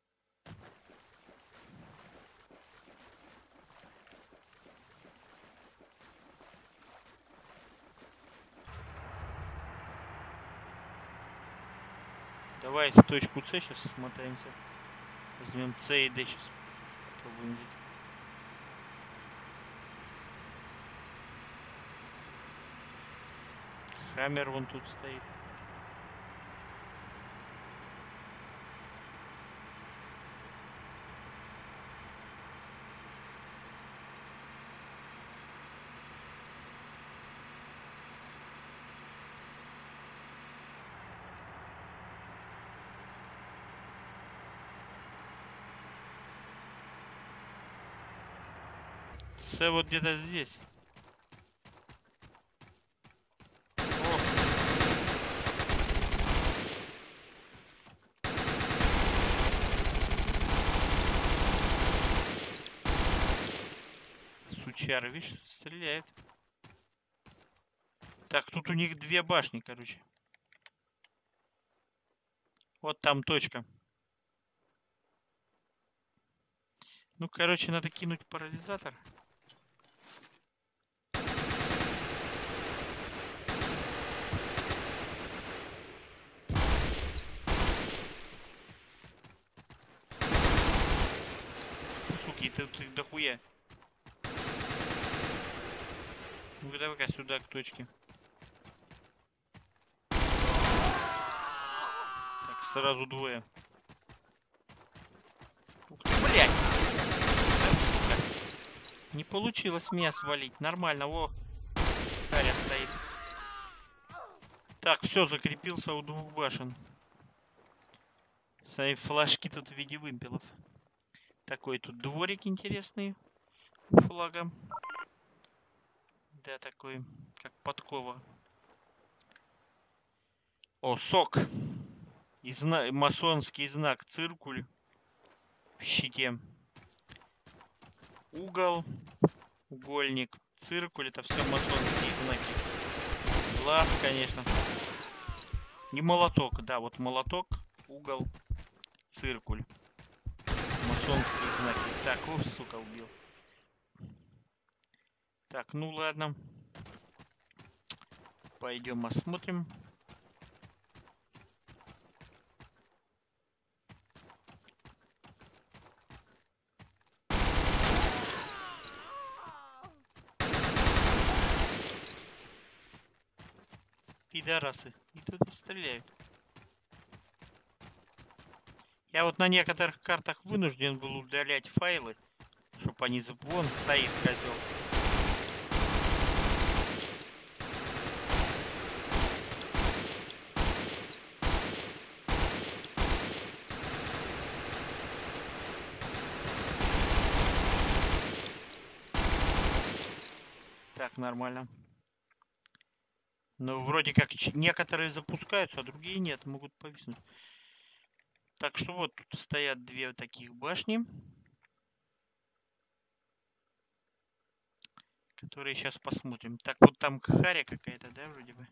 Давай в точку С сейчас смотаемся. Возьмем С и Д сейчас. Попробуем взять. Хаммер вон тут стоит. С вот где-то здесь. Сучара, видишь, стреляет. Так, тут у них две башни, короче. Вот там точка. Ну, короче, надо кинуть парализатор. Суки, ты дохуя. Ну-ка, давай-ка сюда, к точке. Так, сразу двое. Ух ты, блядь! Да, сука. Не получилось меня свалить. Нормально, во. Харя стоит. Так, все, закрепился у 2 башен. Свои флажки тут в виде вымпелов. Такой тут дворик интересный у флага. Да, такой, как подкова. О, сок. И масонский знак циркуль в щите. Угол, угольник, циркуль. Это все масонские знаки. Глаз, конечно. И молоток. Да, вот молоток, угол, циркуль. Масонские знаки. Так, о, сука, убил. Так, ну ладно. Пойдем осмотрим. Пидорасы. И тут стреляют. Я вот на некоторых картах вынужден был удалять файлы, чтобы они... Вон стоит козел. Так, нормально. Ну, вроде как некоторые запускаются, а другие нет, могут повиснуть. Так что вот тут стоят 2 таких башни, которые сейчас посмотрим. Так, вот там харя какая-то, да, вроде бы?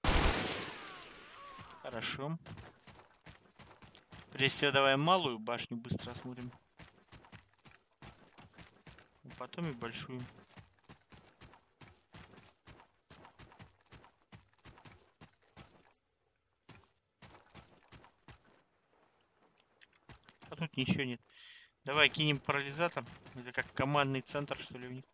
Хорошо. Прежде всего, давай малую башню быстро осмотрим. А потом и большую. А тут ничего нет. Давай кинем парализатор. Это как командный центр, что ли, у них.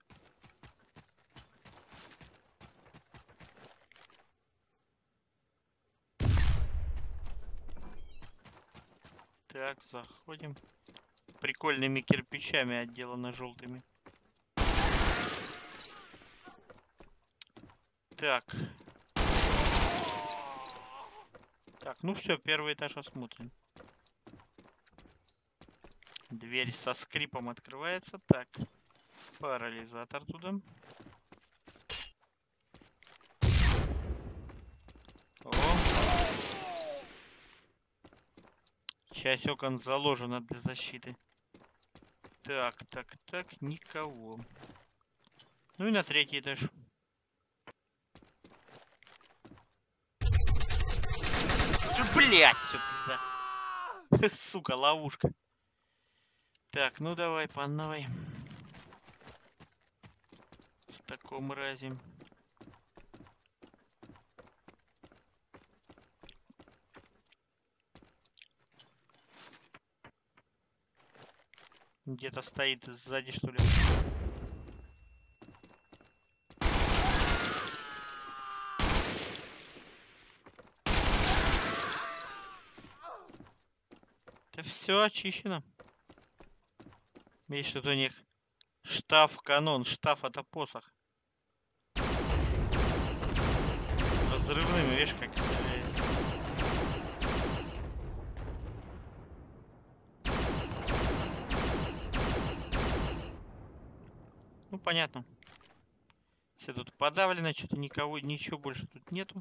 Так, заходим. Прикольными кирпичами отделано желтыми. Так. Так, ну все, первый этаж осмотрен. Дверь со скрипом открывается. Так. Парализатор туда. О. Часть окон заложена для защиты. Так, так, так, никого. Ну и на 3-й этаж. Блять, все, пизда. Сука, ловушка. Так, ну давай по новой. В таком разе. Где-то стоит сзади, что ли. Это все очищено. Видишь, что у них штаф канон. Штаф это посох. Разрывными, видишь, как стреляет. Ну, понятно. Все тут подавлено, что-то никого, ничего больше тут нету.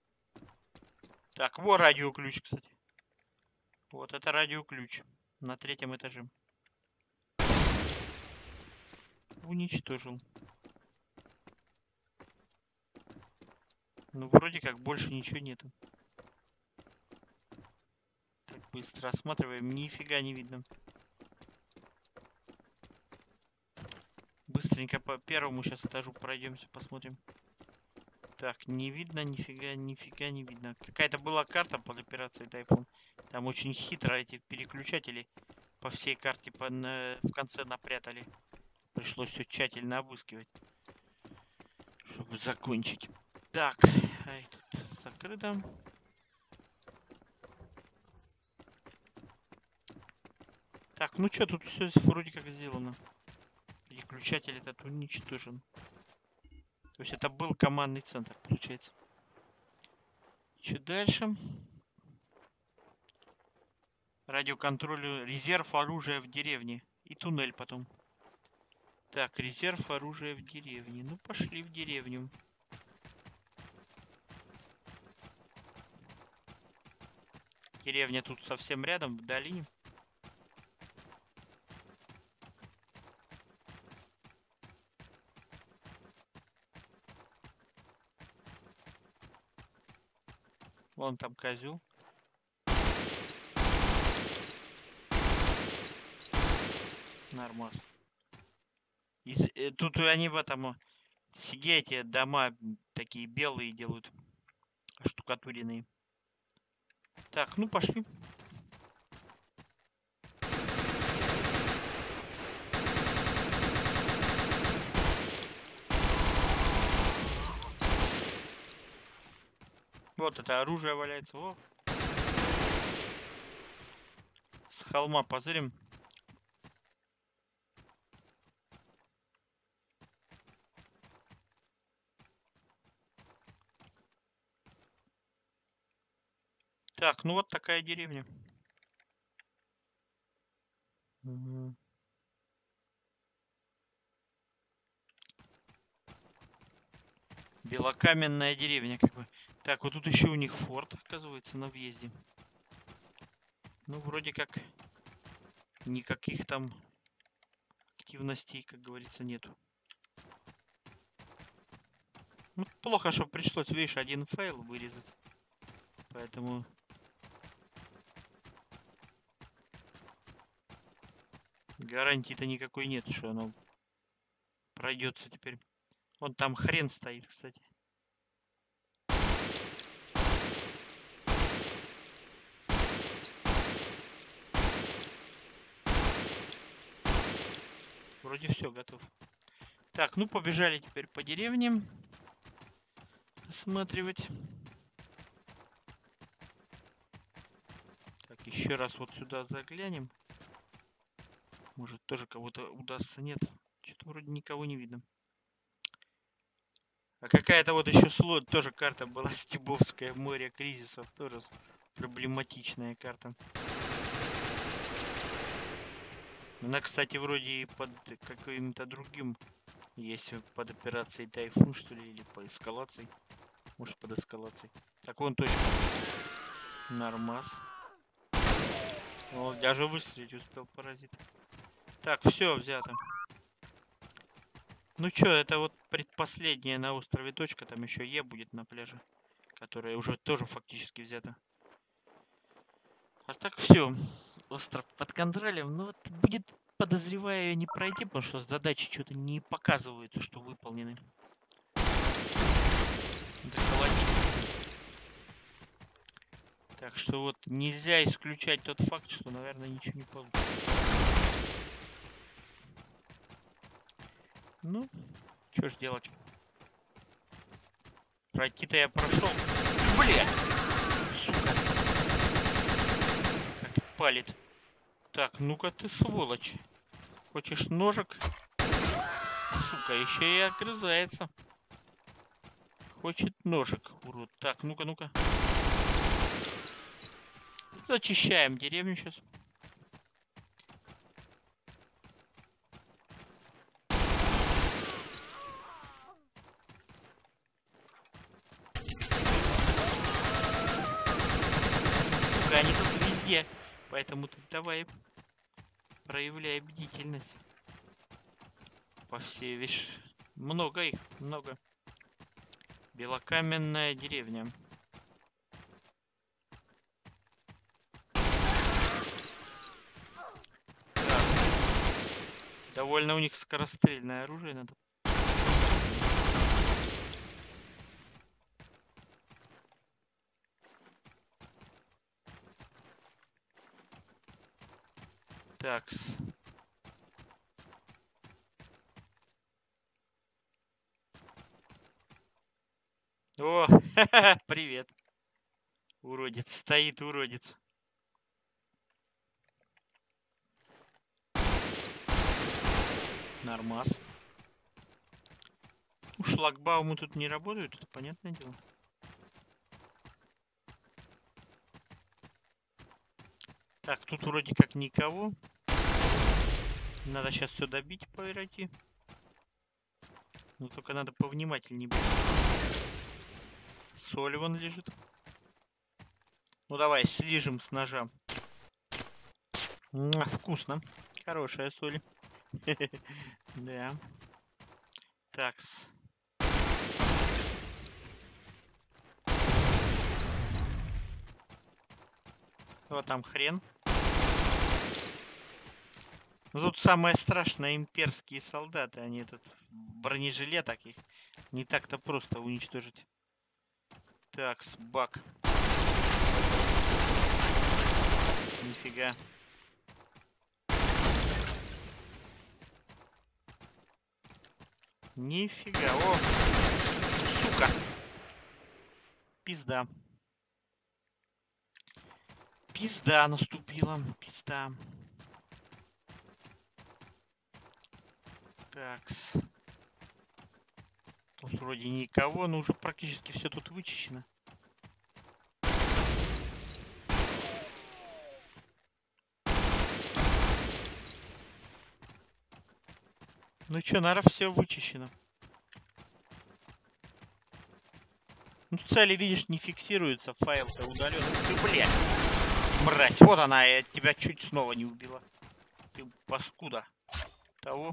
Так, вот радиоключ, кстати. Вот это радиоключ. На 3-м этаже. Уничтожил. Ну, вроде как больше ничего нету. Так, быстро осматриваем. Нифига не видно. Быстренько по первому сейчас этажу пройдемся, посмотрим. Так, не видно, нифига, нифига не видно. Какая-то была карта под операцией Тайфун. Там очень хитро эти переключатели по всей карте в конце напрятали. Пришлось все тщательно обыскивать, чтобы закончить. Так, тут закрыто. Так, ну что, тут все вроде как сделано. Переключатель этот уничтожен. То есть это был командный центр, получается. Что дальше? Радиоконтроль, резерв оружия в деревне. И туннель потом. Так, резерв оружия в деревне. Ну, пошли в деревню. Деревня тут совсем рядом, в долине. Вон там козел. Нормас. Тут они в этом Сигете дома такие белые делают. Штукатуренные. Так, ну пошли. Вот это оружие валяется. О. С холма позырим. Так, ну вот такая деревня. Угу. Белокаменная деревня, как бы. Так, вот тут еще у них форт, оказывается, на въезде. Ну, вроде как никаких там активностей, как говорится, нету. Ну, плохо, что пришлось, видишь, один файл вырезать. Поэтому... гарантии-то никакой нет, что оно пройдется теперь. Вон там хрен стоит, кстати. Вроде все готов. Так, ну побежали теперь по деревне. Осматривать. Так, еще раз вот сюда заглянем. Может тоже кого-то удастся. Нет, что-то вроде никого не видно. А какая-то вот еще слот, тоже карта была Стебовская, море кризисов, тоже проблематичная карта. Она, кстати, вроде и под каким-то другим, если под операцией Тайфун, что ли, или по эскалации. Может, под эскалацией. Так, вон точка. Нормас. О, даже выстрелить успел паразит. Так, все взято. Ну чё, это вот предпоследняя на острове точка, там еще Е будет на пляже, которая уже тоже фактически взята. А так все, остров под контролем, но вот будет, подозреваю, не пройти, потому что задачи что-то не показываются, что выполнены. Так что вот нельзя исключать тот факт, что, наверное, ничего не получится. Ну, что ж делать? Пройти-то я прошел. Блядь! Сука! Как палит. Так, ну-ка ты сволочь. Хочешь ножик? Сука, еще и огрызается. Хочет ножик, урод. Так, ну-ка, ну-ка. Зачищаем деревню сейчас. Сука, они тут везде. Поэтому тут давай проявляй бдительность. По всей, видишь, много их, много. Белокаменная деревня. Так. Довольно у них скорострельное оружие надо. Такс. О, привет. Уродец, стоит уродец. Нормас. Ну, шлагбаумы тут не работают, это понятное дело. Так, тут вроде как никого. Надо сейчас все добить, пройти. Но только надо повнимательнее быть. Соль вон лежит. Ну давай, слижем с ножа. Вкусно. Хорошая соль. Да. Такс. Вот там хрен. Ну, тут самое страшное имперские солдаты. Они этот бронежилет таких не так-то просто уничтожить. Такс, бак. Нифига. Нифига. О, сука. Пизда. Пизда наступила. Пизда. Такс. Тут вроде никого, но уже практически все тут вычищено. Ну чё, наверное, все вычищено. Ну, цели, видишь, не фиксируются, файл-то удален. Ты, блядь, мразь, вот она, я тебя чуть снова не убила. Ты паскуда. Того.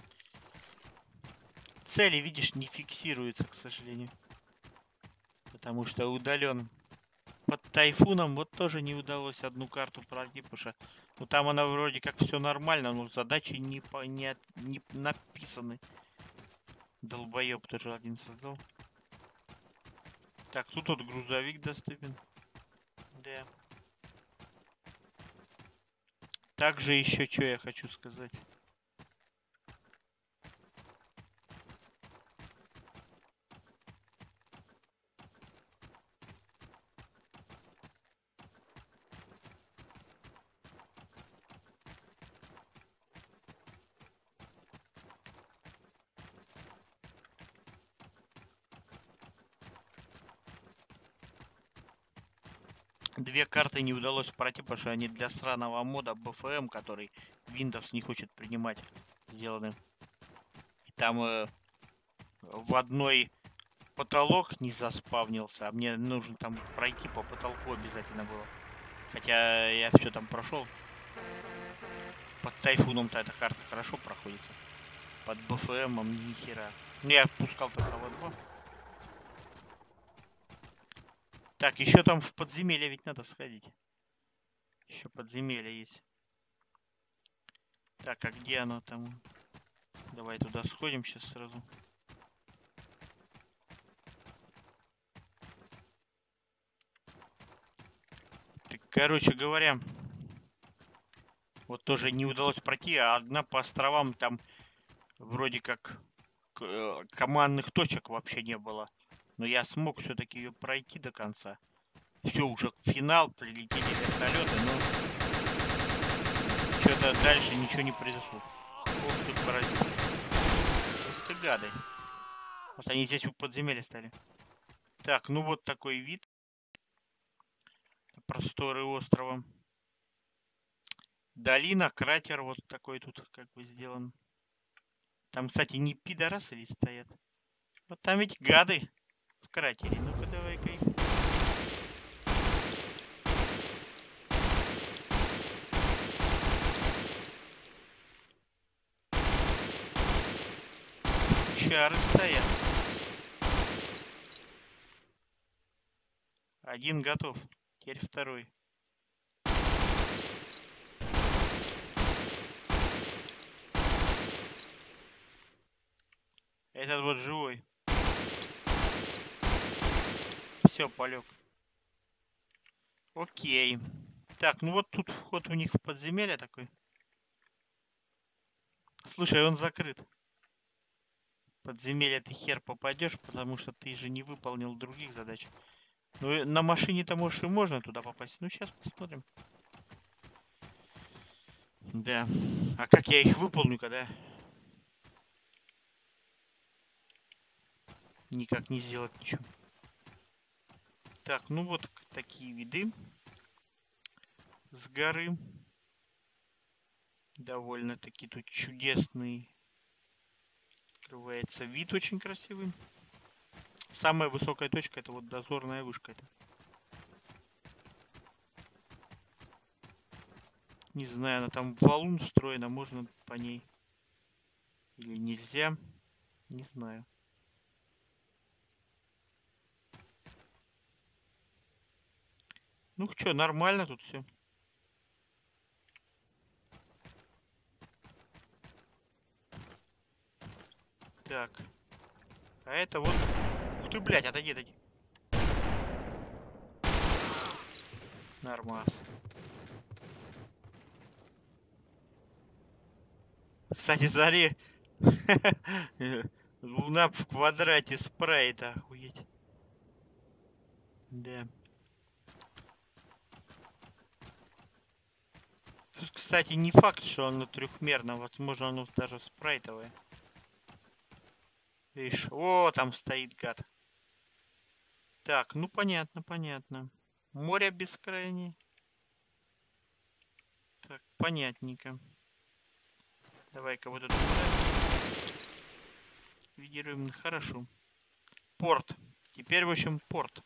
Цели, видишь, не фиксируются, к сожалению. Потому что удален. Под тайфуном вот тоже не удалось одну карту пройти, потому что ну, там она вроде как все нормально, но задачи не написаны. Долбоеб тоже один создал. Так, тут вот грузовик доступен. Да. Также еще что я хочу сказать. Две карты не удалось пройти, потому что они для сраного мода BFM, который Windows не хочет принимать, сделаны. И там в одной потолок не заспавнился, а мне нужно там пройти по потолку обязательно было. Хотя я все там прошел. Под тайфуном-то эта карта хорошо проходится. Под BFM ни хера. Ну я пускал-то Сава 2. Так, еще там в подземелье ведь надо сходить. Еще подземелье есть. Так, а где оно там? Давай туда сходим сейчас сразу. Так, короче говоря, вот тоже не удалось пройти, а одна по островам там вроде как командных точек вообще не было. Но я смог все-таки ее пройти до конца. Все, уже финал, прилетели вертолеты, но что-то дальше ничего не произошло. Ох, тут паразит. Ух ты, гады. Вот они здесь у подземелья стали. Так, ну вот такой вид. Просторы острова. Долина, кратер вот такой тут как бы сделан. Там, кстати, не пидорасы ли стоят? Вот там ведь гады в кратере. Ну-ка, давай-ка их. Чары стоят. Один готов. Теперь второй. Этот вот живой. Все, полег. Окей. Так, ну вот тут вход у них в подземелье такой. Слушай, он закрыт. Подземелье ты хер попадешь, потому что ты же не выполнил других задач. Ну, на машине-то, может, и можно туда попасть. Ну, сейчас посмотрим. Да. А как я их выполню, когда никак не сделать ничего? Так, ну вот такие виды. с горы. Довольно-таки тут чудесный открывается вид, очень красивый. Самая высокая точка — это вот дозорная вышка. Это. Не знаю, она там в валун встроена, можно по ней или нельзя, не знаю. Ну что, нормально тут все. Так. А это вот... Ух ты, блядь, отойди, отойди. Нормас. Кстати, смотри. Луна в квадрате спрайта. Охуеть. Да. Тут, кстати, не факт, что оно трехмерно. Возможно, оно даже спрайтовое. Видишь, о, там стоит гад. Так, ну понятно, понятно. Море бескрайнее. Так, понятненько. Давай-ка вот это лидируем. Хорошо. Порт. Теперь, в общем, порт.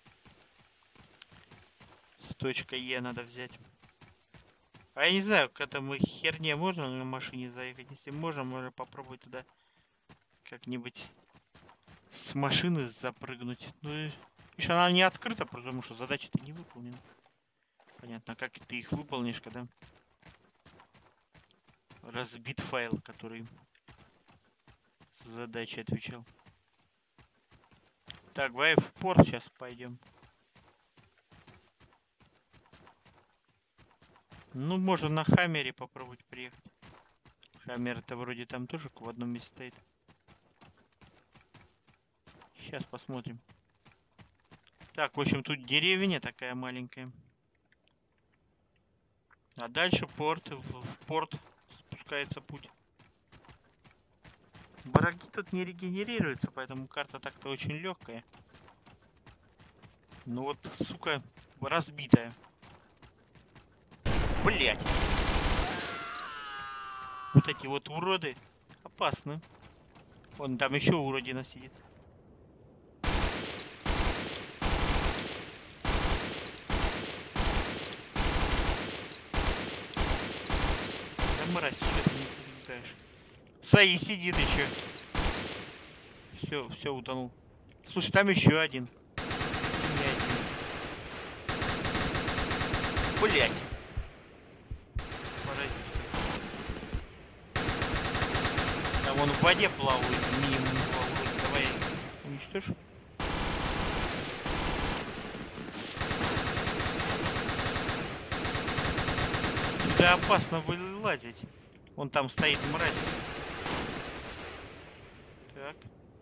С точкой Е надо взять. А я не знаю, к этому херне можно на машине заехать. Если можно, можно попробовать туда как-нибудь с машины запрыгнуть. Ну, еще она не открыта, потому что задача-то не выполнена. Понятно, как ты их выполнишь, когда разбит файл, который за задачей отвечал. Так, давай в порт сейчас пойдем. Ну, можно на Хаммере попробовать приехать. Хаммер это вроде там тоже в одном месте стоит. Сейчас посмотрим. Так, в общем, тут деревня такая маленькая. А дальше порт, в порт спускается путь. Враги тут не регенерируются, поэтому карта так-то очень легкая. Ну вот, сука, разбитая. Блять. Вот эти вот уроды опасны. Вон там еще уродина сидит. Да мразь, что ты не перебегаешь? Саи сидит еще. Все, утонул. Слушай, там еще один. Блять. Там он в воде плавает, мимо. Давай уничтожь. Сюда опасно вылазить. Он там стоит, мразь. Так.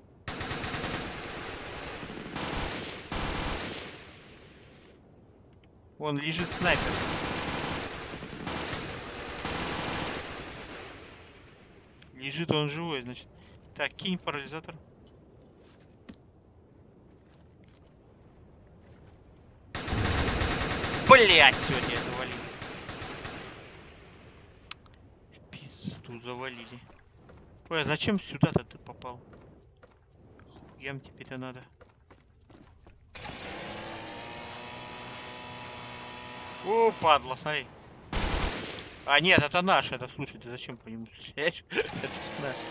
Вон лежит снайпер. Лежит он живой, значит. Так, кинь парализатор. Блять, сегодня завалили. В пизду завалили. Ой, а зачем сюда-то ты попал? Хуям тебе-то надо. О, падла, смотри. А, нет, это наш, это, слушай, ты зачем по нему стреляешь? Это ж наш.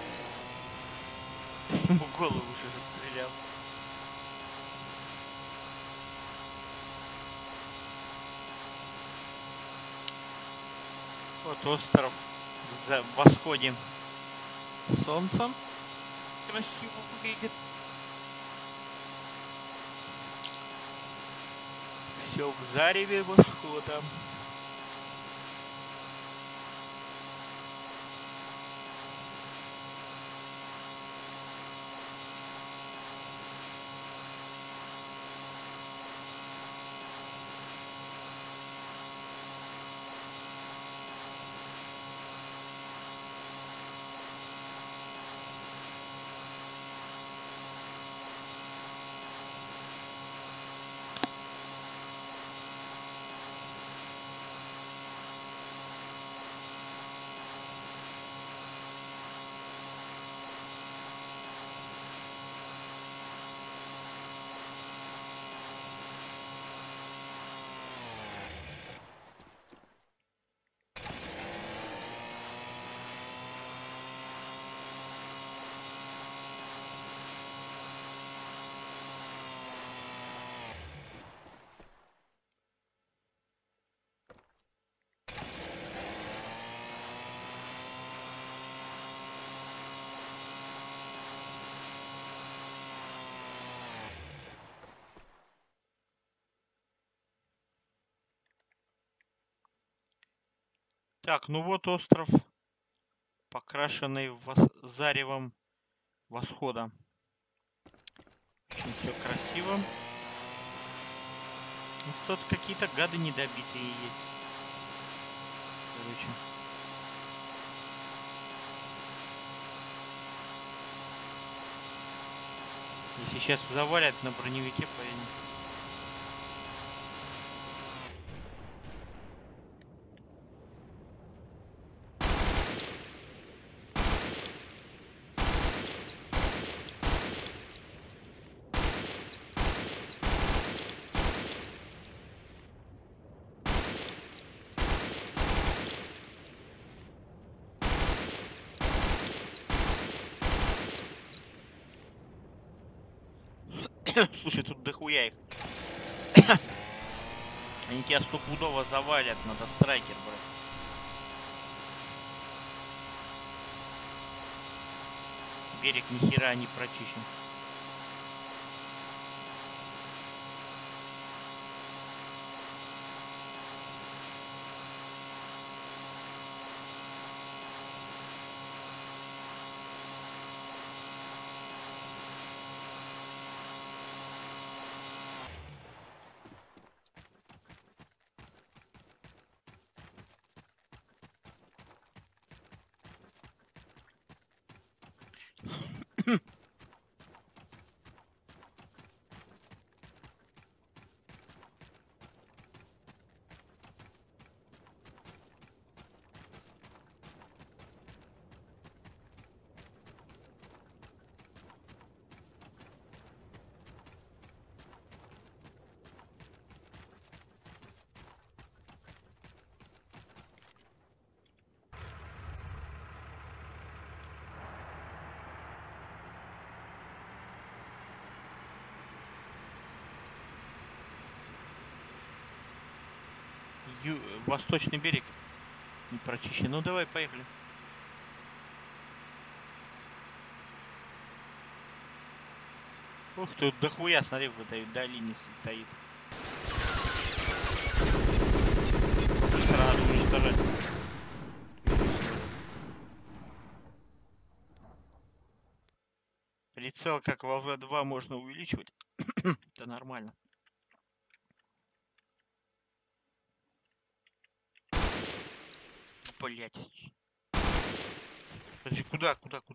Ему голову уже расстрелял. Вот остров за восходе солнца. Красиво выглядит. Все в зареве восхода. Так, ну вот остров, покрашенный заревом восхода. Очень все красиво. Ну, тут какие-то гады недобитые есть. Короче. Если сейчас завалят на броневике, поедем. Слушай, тут дохуя их. Они тебя стопудово завалят, надо страйкер брать. Берег ни хера не прочищен. Восточный берег не прочищен. Ну давай, поехали. Ух, тут дохуя, смотри, в этой долине стоит. Быстро надо уничтожать. Прицел, как во V2, можно увеличивать. Это нормально. Блять. Подожди, куда?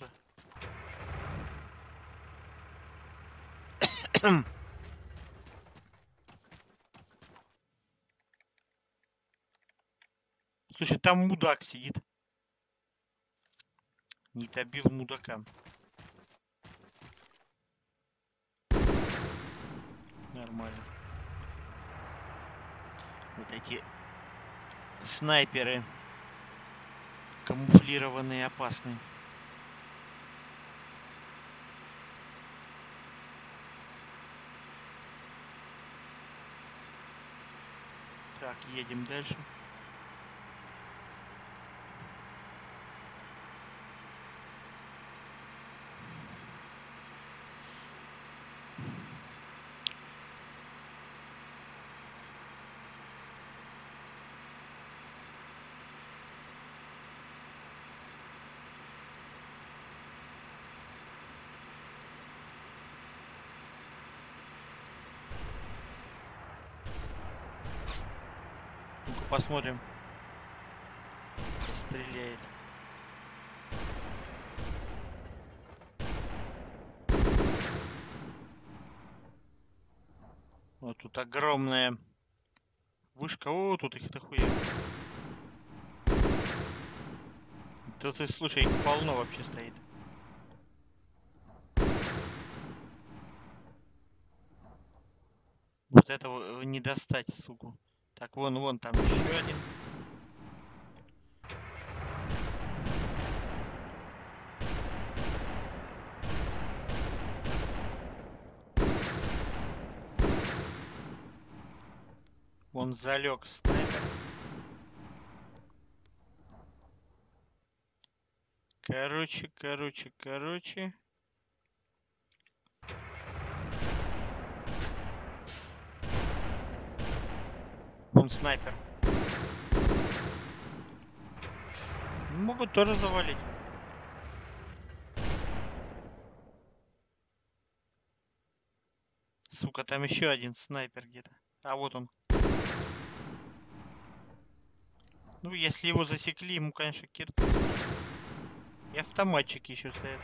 Слушай, там мудак сидит. Не добил мудака. Нормально. Вот эти снайперы камуфлированные, опасные. Так, едем дальше. Ну-ка посмотрим. Стреляет. Вот тут огромная вышка. О, тут их дохуя. Да ты слушай, их полно вообще стоит. Вот этого не достать, суку. Так, вон там еще один. Он залег, снайпер. Короче. Он снайпер. Могут тоже завалить. Сука, там еще один снайпер где-то. А вот он. Ну, если его засекли, ему, конечно, кирт. И автоматчики еще стоят.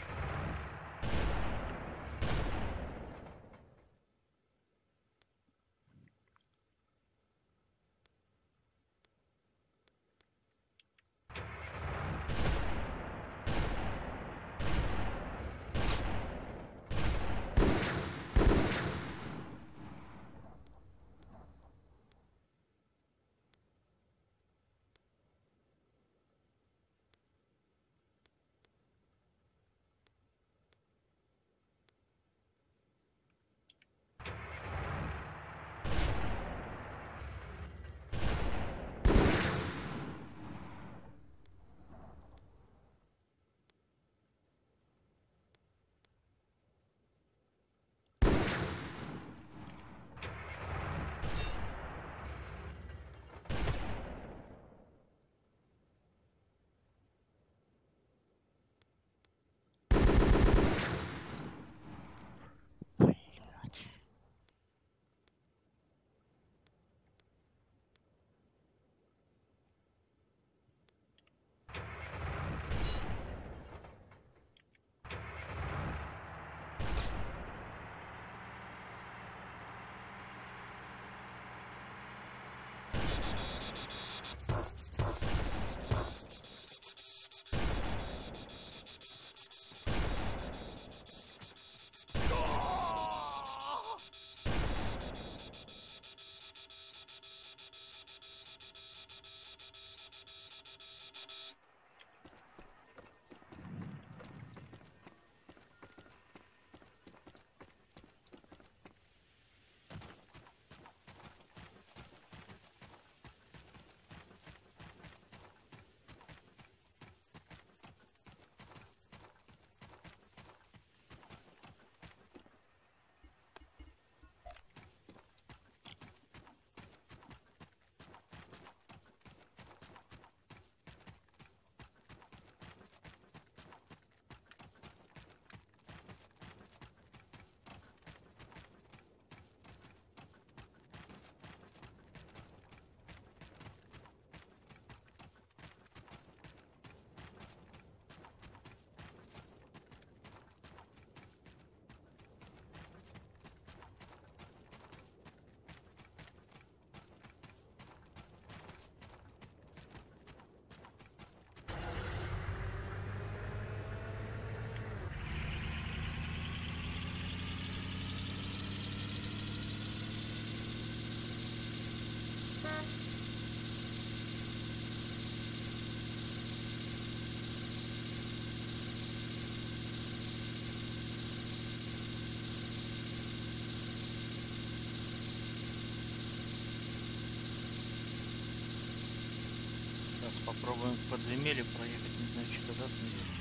Сейчас попробуем в подземелье проехать. Не знаю, что даст,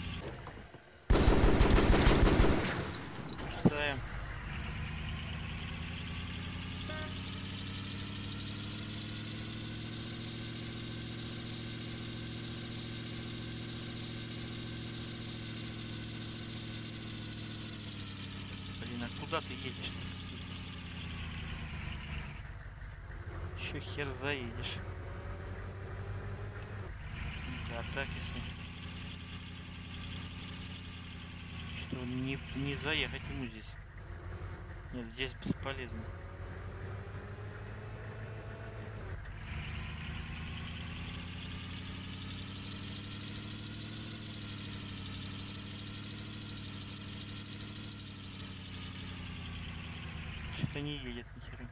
не даст. Пустаем. Блин, а куда ты едешь-то? Еще хер заедешь. Ну-ка, а так если... Что, не заехать ему здесь. Нет, здесь бесполезно. Что-то не едет ни хера.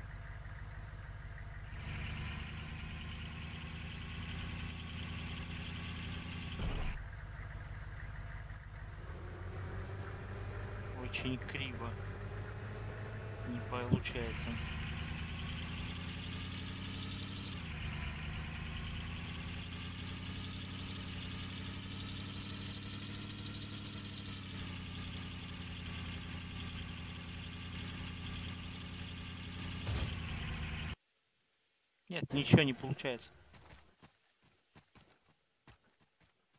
Очень криво. Не получается. Нет, ничего не получается.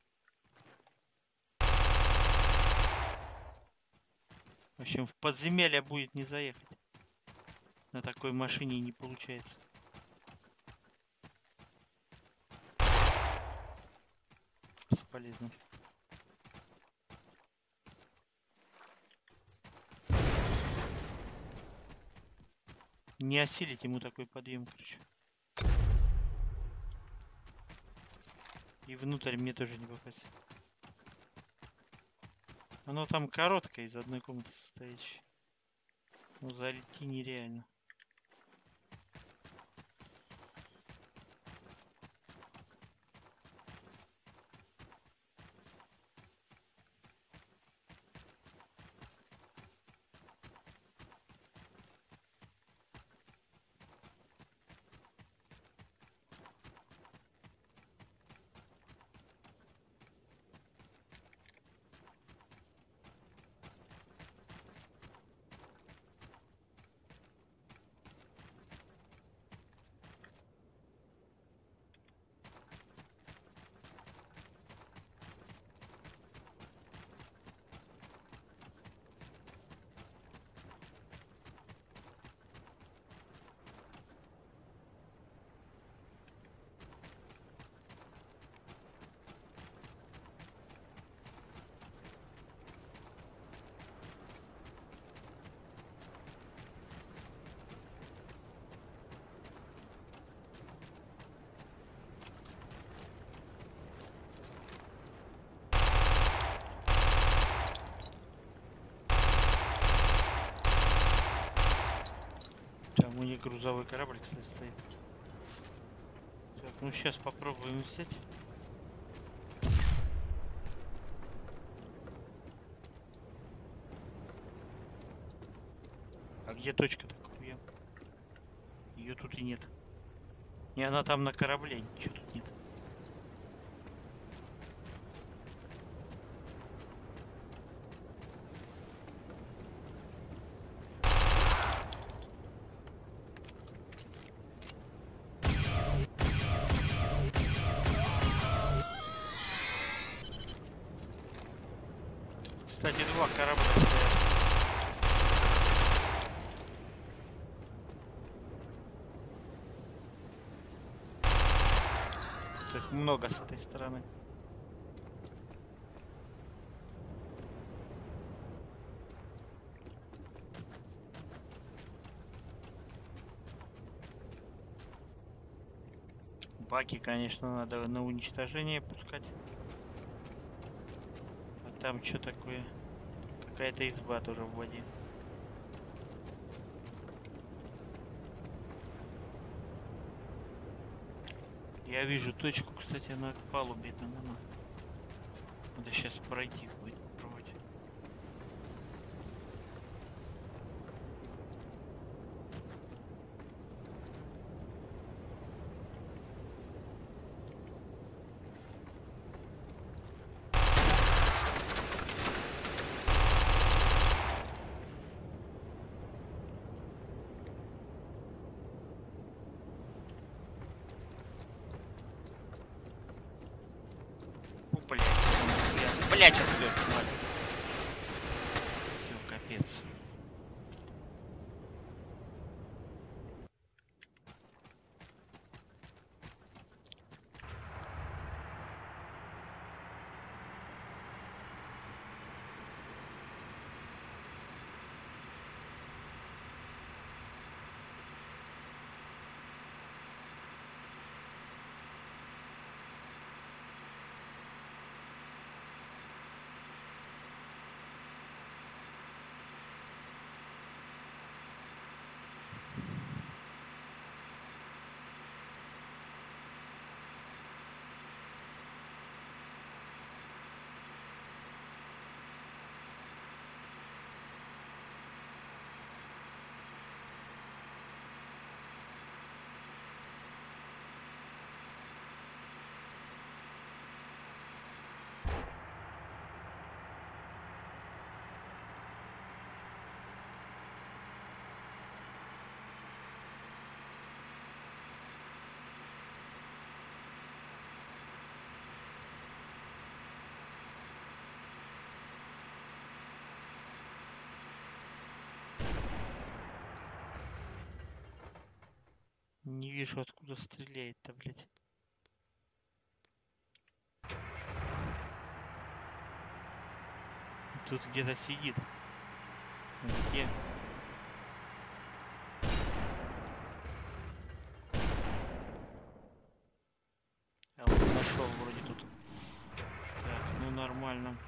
В общем, в подземелье будет не заехать. На такой машине не получается. Бесполезно. Не осилить ему такой подъем, короче. И внутрь мне тоже не попасть. Оно там короткое, из одной комнаты состоящее. Ну, зайти нереально. Там у них грузовой корабль, кстати, стоит. Так, ну сейчас попробуем взять. А где точка такая? Ее тут и нет. И она там на корабле, ничего тут нет. Кстати, два корабля стоят. Тут их много с этой стороны. Баки, конечно, надо на уничтожение пускать. А там что такое? Какая-то изба тоже в воде. Я вижу точку, кстати, на палубе там она. Надо сейчас пройти будет попробовать. Блять, ответ, все, капец. Не вижу, откуда стреляет-то, блядь. Тут где-то сидит. Где? А вот нашел вроде тут. Так, ну нормально.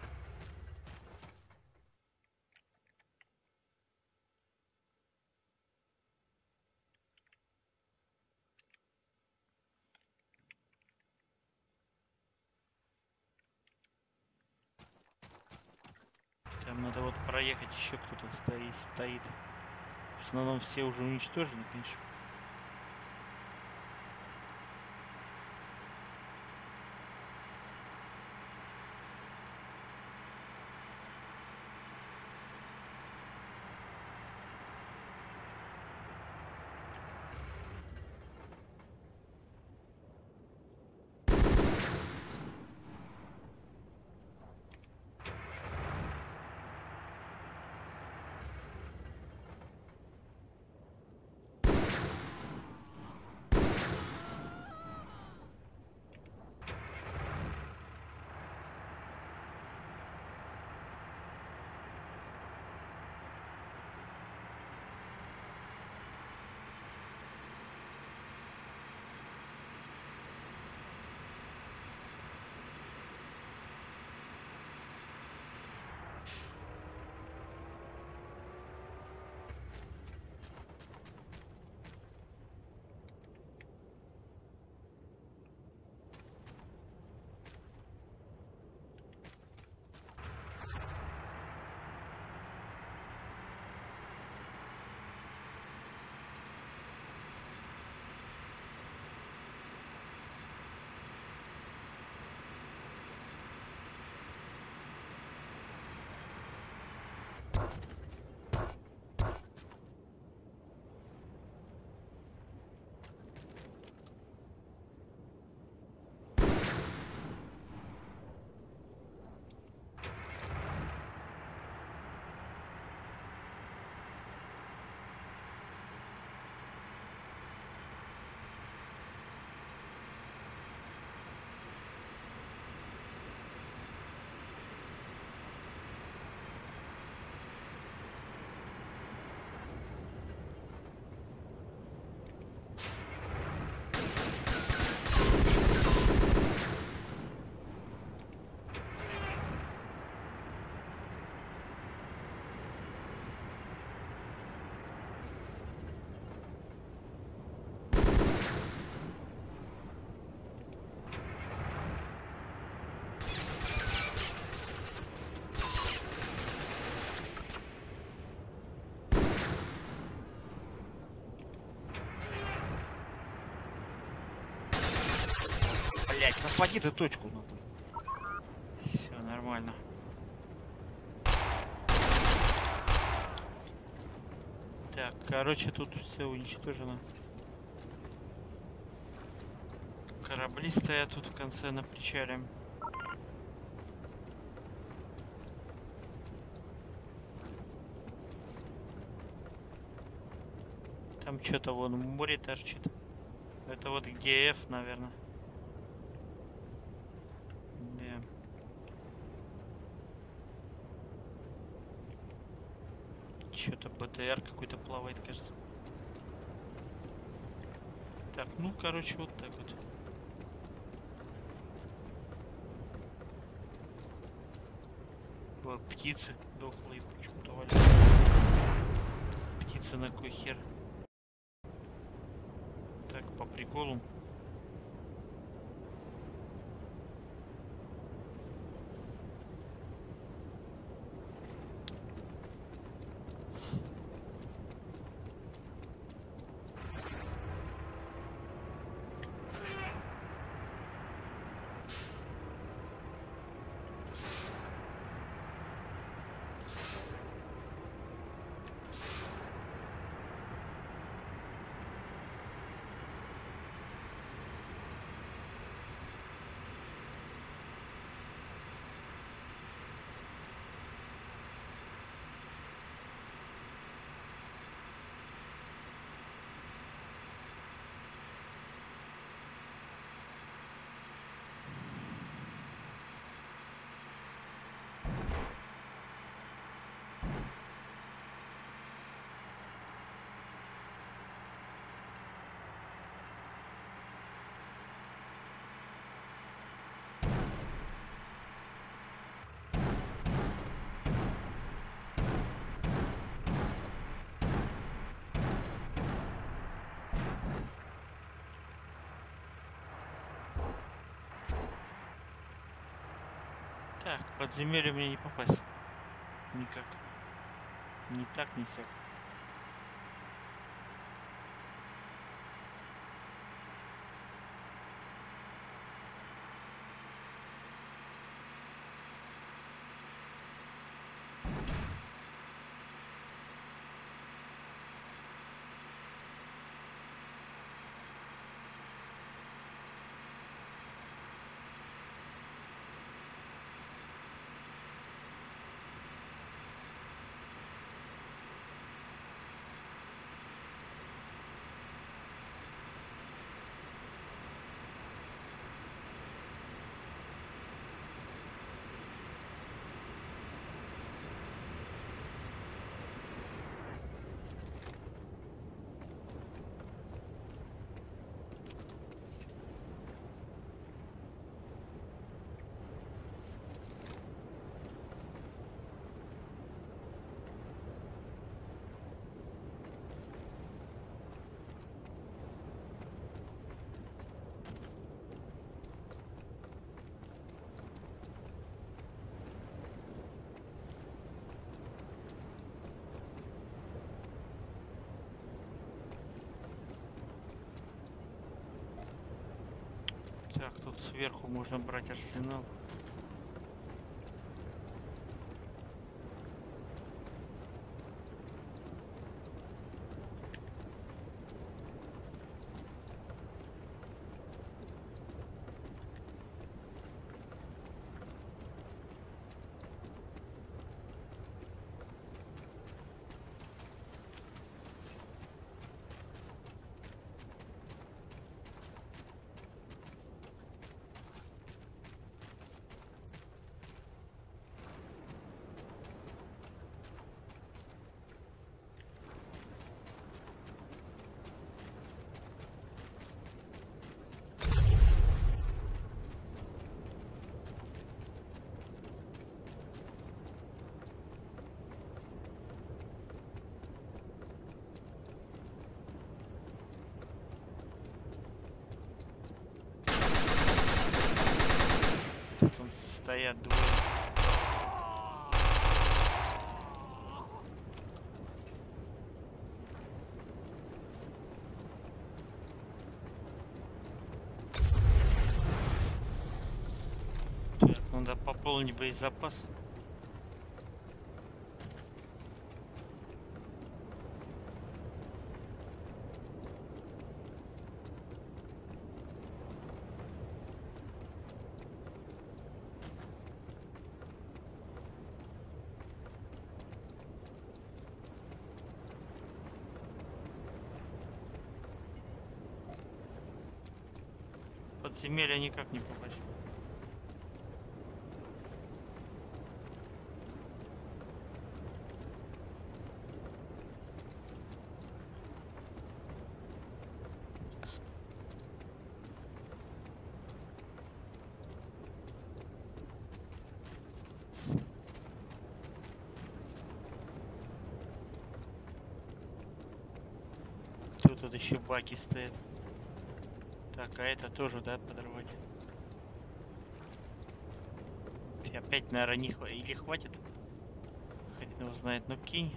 Там надо вот проехать, еще кто-то стоит. В основном все уже уничтожены, конечно. Блять, захвати ты точку, нахуй. Все нормально. Так, короче, тут все уничтожено. Корабли стоят тут в конце на причале. Там что-то вон в море торчит. Это вот ГФ, наверное. Да. Что-то БТР какой-то плавает, кажется. Так, ну, короче, вот так вот. Вот птицы дохлые почему-то валяются. Птицы на кой хер? Так, по приколу. Так, в подземелье мне не попасть. Никак. Ни так, ни сяк. Так, тут сверху можно брать арсенал. Тут он стоят двое. Так, надо пополнить боезапас. Подземелья никак не попасть. Тут еще баки стоят. Так, а это тоже, да, подорвать? И опять, наверное, не хватит. Или хватит? Хрен его знает, ну кинь.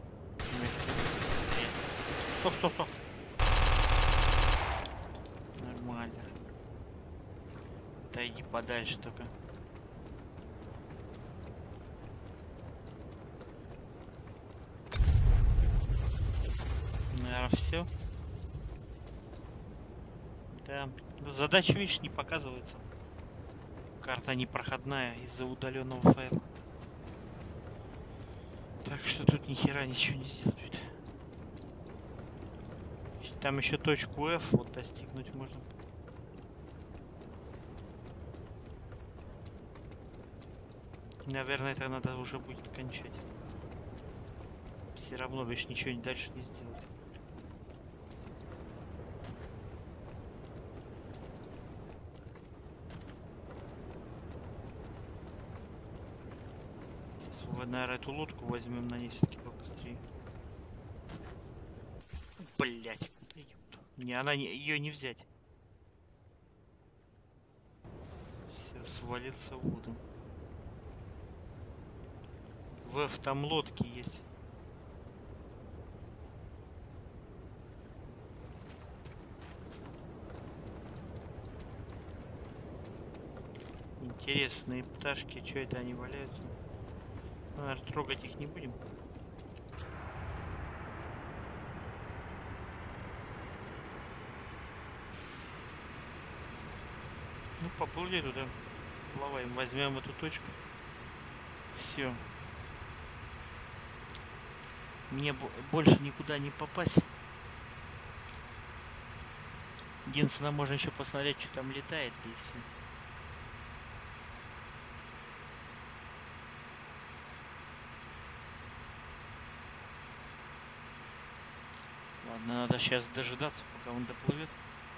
Стоп, стоп, стоп. Нормально. Отойди подальше только. Наверное, все. Да. Задача, видишь, не показывается. Карта непроходная из-за удаленного файла. Так что тут ни хера ничего не сделают. Там еще точку F вот достигнуть можно. Наверное, это надо уже будет кончать. Все равно больше ничего дальше не сделать. Наверное, эту лодку возьмем на ней все-таки побыстрее. Блять, куда ёпта? Не, она ее не взять. Все, свалится в воду. там лодки есть. Интересные пташки. Что это они валяются? Наверное, трогать их не будем. Ну, поплыли туда. Сплаваем. Возьмем эту точку. Все. Мне больше никуда не попасть. Единственное, можно еще посмотреть, что там летает, да и все. Ладно, надо сейчас дожидаться, пока он доплывет.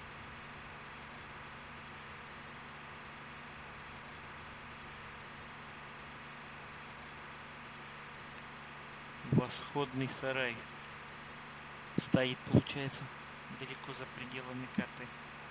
Восходный сарай. Стоит, получается, далеко за пределами карты.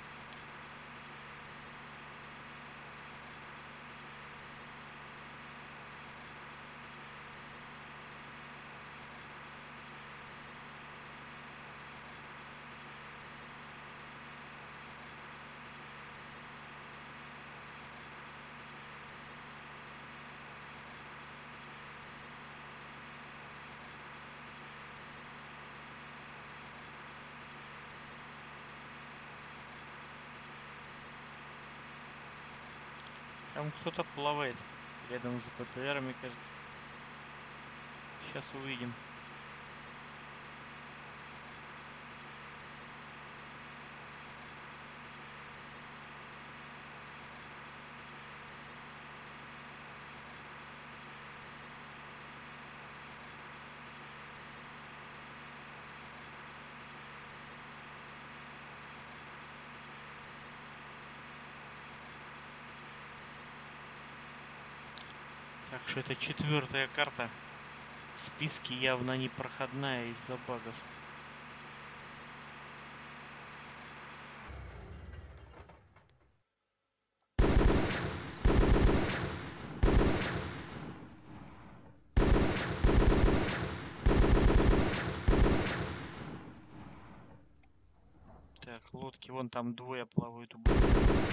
Там кто-то плавает рядом с БТРами, кажется. Сейчас увидим. Так что это 4-я карта. В списке явно не проходная из-за багов. Так, лодки, вон там двое плавают у берега.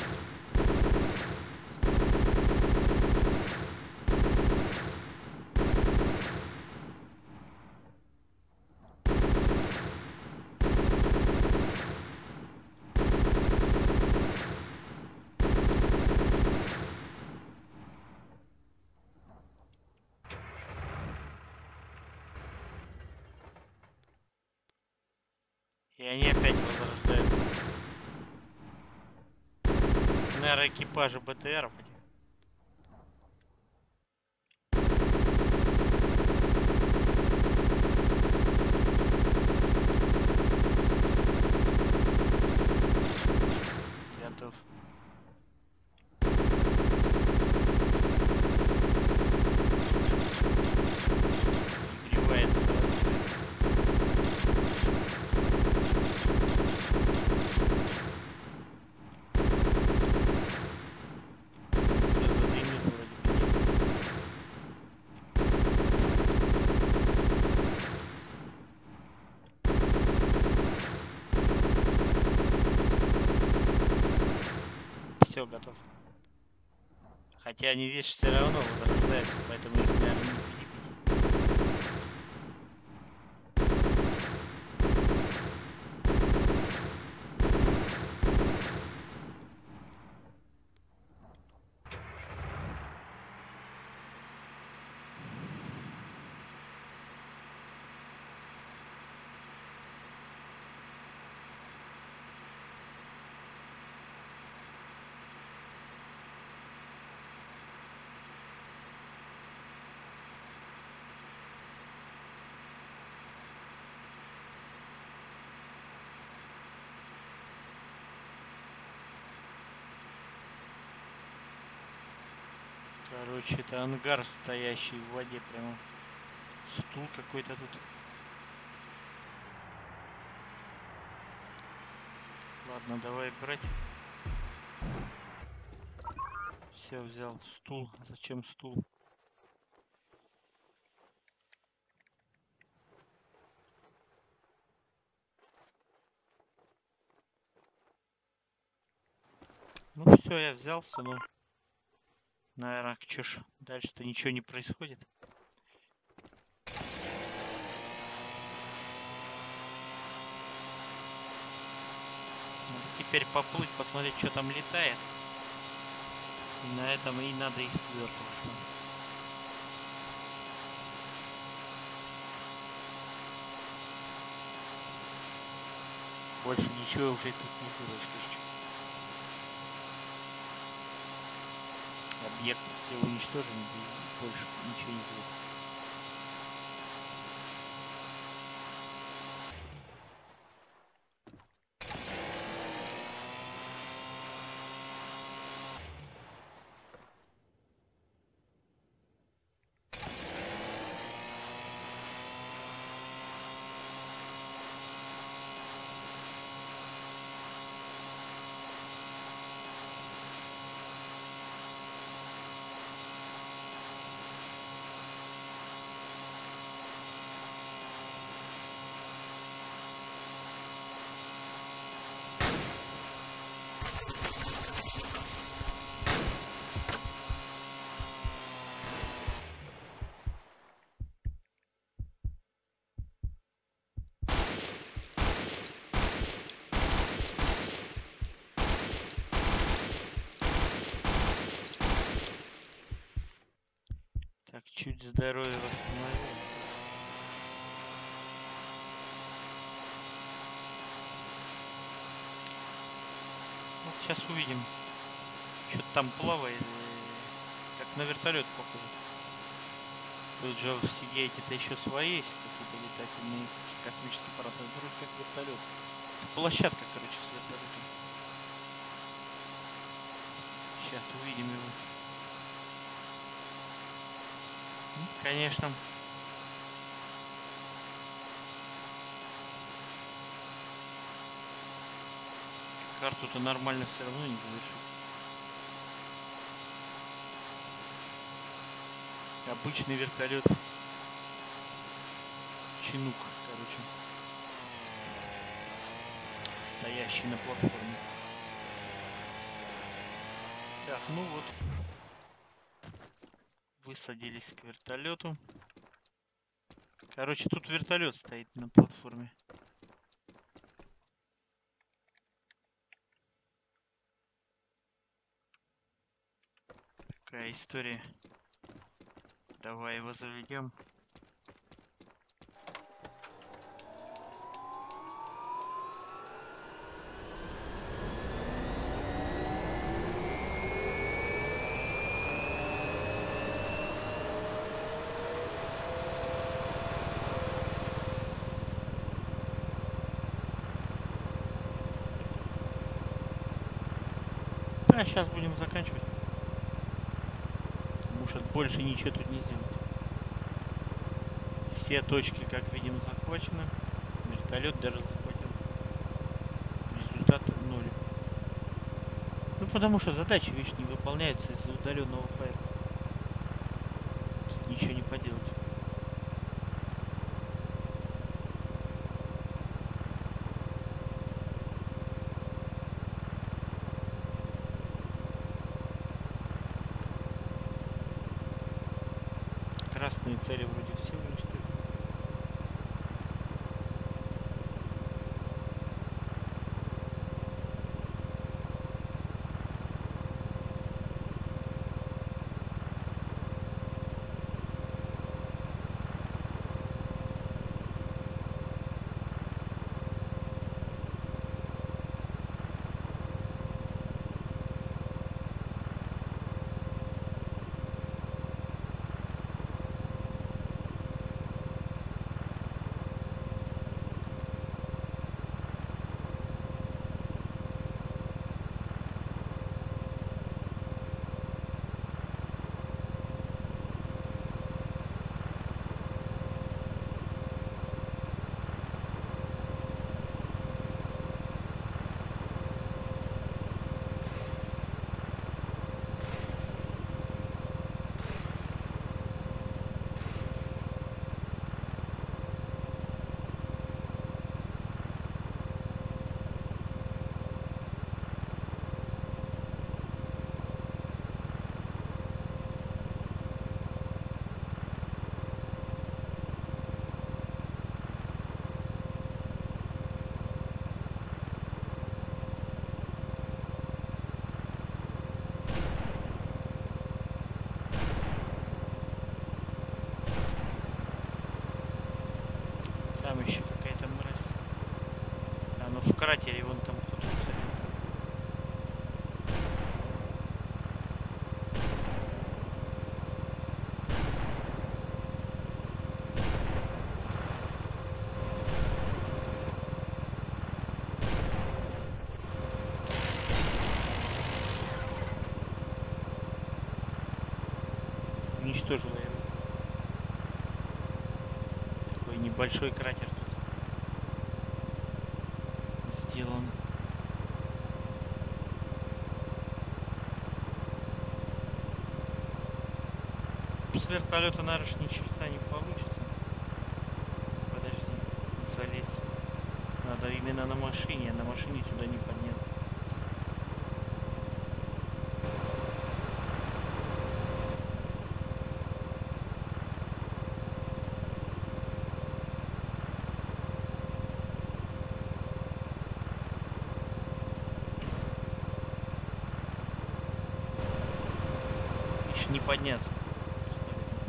И они опять возрождаются. Наверное, экипажи БТРов этих. Готов. Перегревается. Все задымит вроде бы. Все, готов. Хотя они, видишь, все равно возрождаются, поэтому их, наверное, не перебить. Короче, это ангар, стоящий в воде прямо. Стул какой-то тут. Ладно, давай брать. Все, взял стул. Зачем стул? все, я взялся, но... Наверное, чё ж, дальше-то ничего не происходит. Надо теперь поплыть, посмотреть, что там летает. И на этом и надо и свертываться. Больше ничего уже тут не сделаешь, короче. Объекты все уничтожены, и больше ничего не сделать. Так, чуть здоровье восстановилось. Вот сейчас увидим. Что-то там плавает. Как на вертолет похоже. Тут же в Сигейте-то еще свои есть какие-то летательные космические аппараты. Вроде как вертолет. Это площадка, короче, с вертолетом. Сейчас увидим его. Конечно. Карту-то нормально все равно не завершит. Обычный вертолет. Чинук, короче. Стоящий на платформе. Так, ну вот. Высадились к вертолету. Короче, тут вертолет стоит на платформе. Такая история. Давай его заведем. А сейчас будем заканчивать. Может, больше ничего тут не сделать. Все точки, как видим, захвачены. Вертолет даже захватил. Результат 0. Ну потому что задача, видишь, не выполняется из-за удаленного файла. Тут ничего не поделать. Красные цели вроде все уничтожены. Там еще какая-то мразь. А, ну в кратере вон там кто-то уцелел. Уничтожила его. Такой небольшой кратер тут сделан. С вертолета, наверное, ни черта не получится. Подожди, залезь. Надо именно на машине, а на машине сюда не подняться. Еще не подняться. Бесполезно.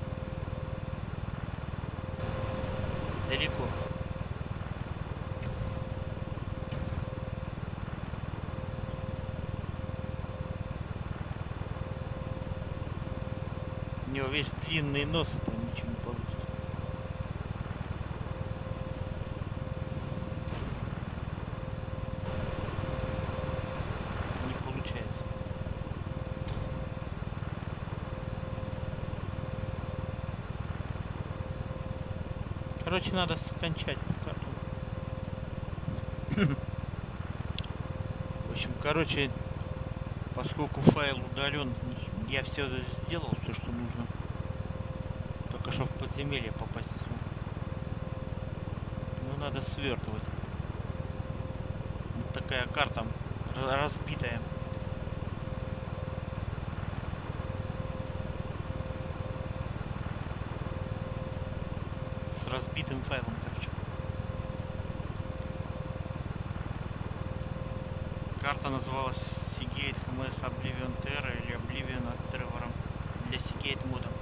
Далеко. У него, видишь, длинный нос, там ничего не получится. Не получается. Короче, надо скончать карту. В общем, короче, поскольку файл удален, я все сделал, все, что нужно. Только что в подземелье попасть не смог. Ну, надо свертывать. Вот такая карта разбитая. С разбитым файлом, короче. Карта называлась Seagate HMS Oblivion Terra или Oblivion от Тревора для Seagate мода.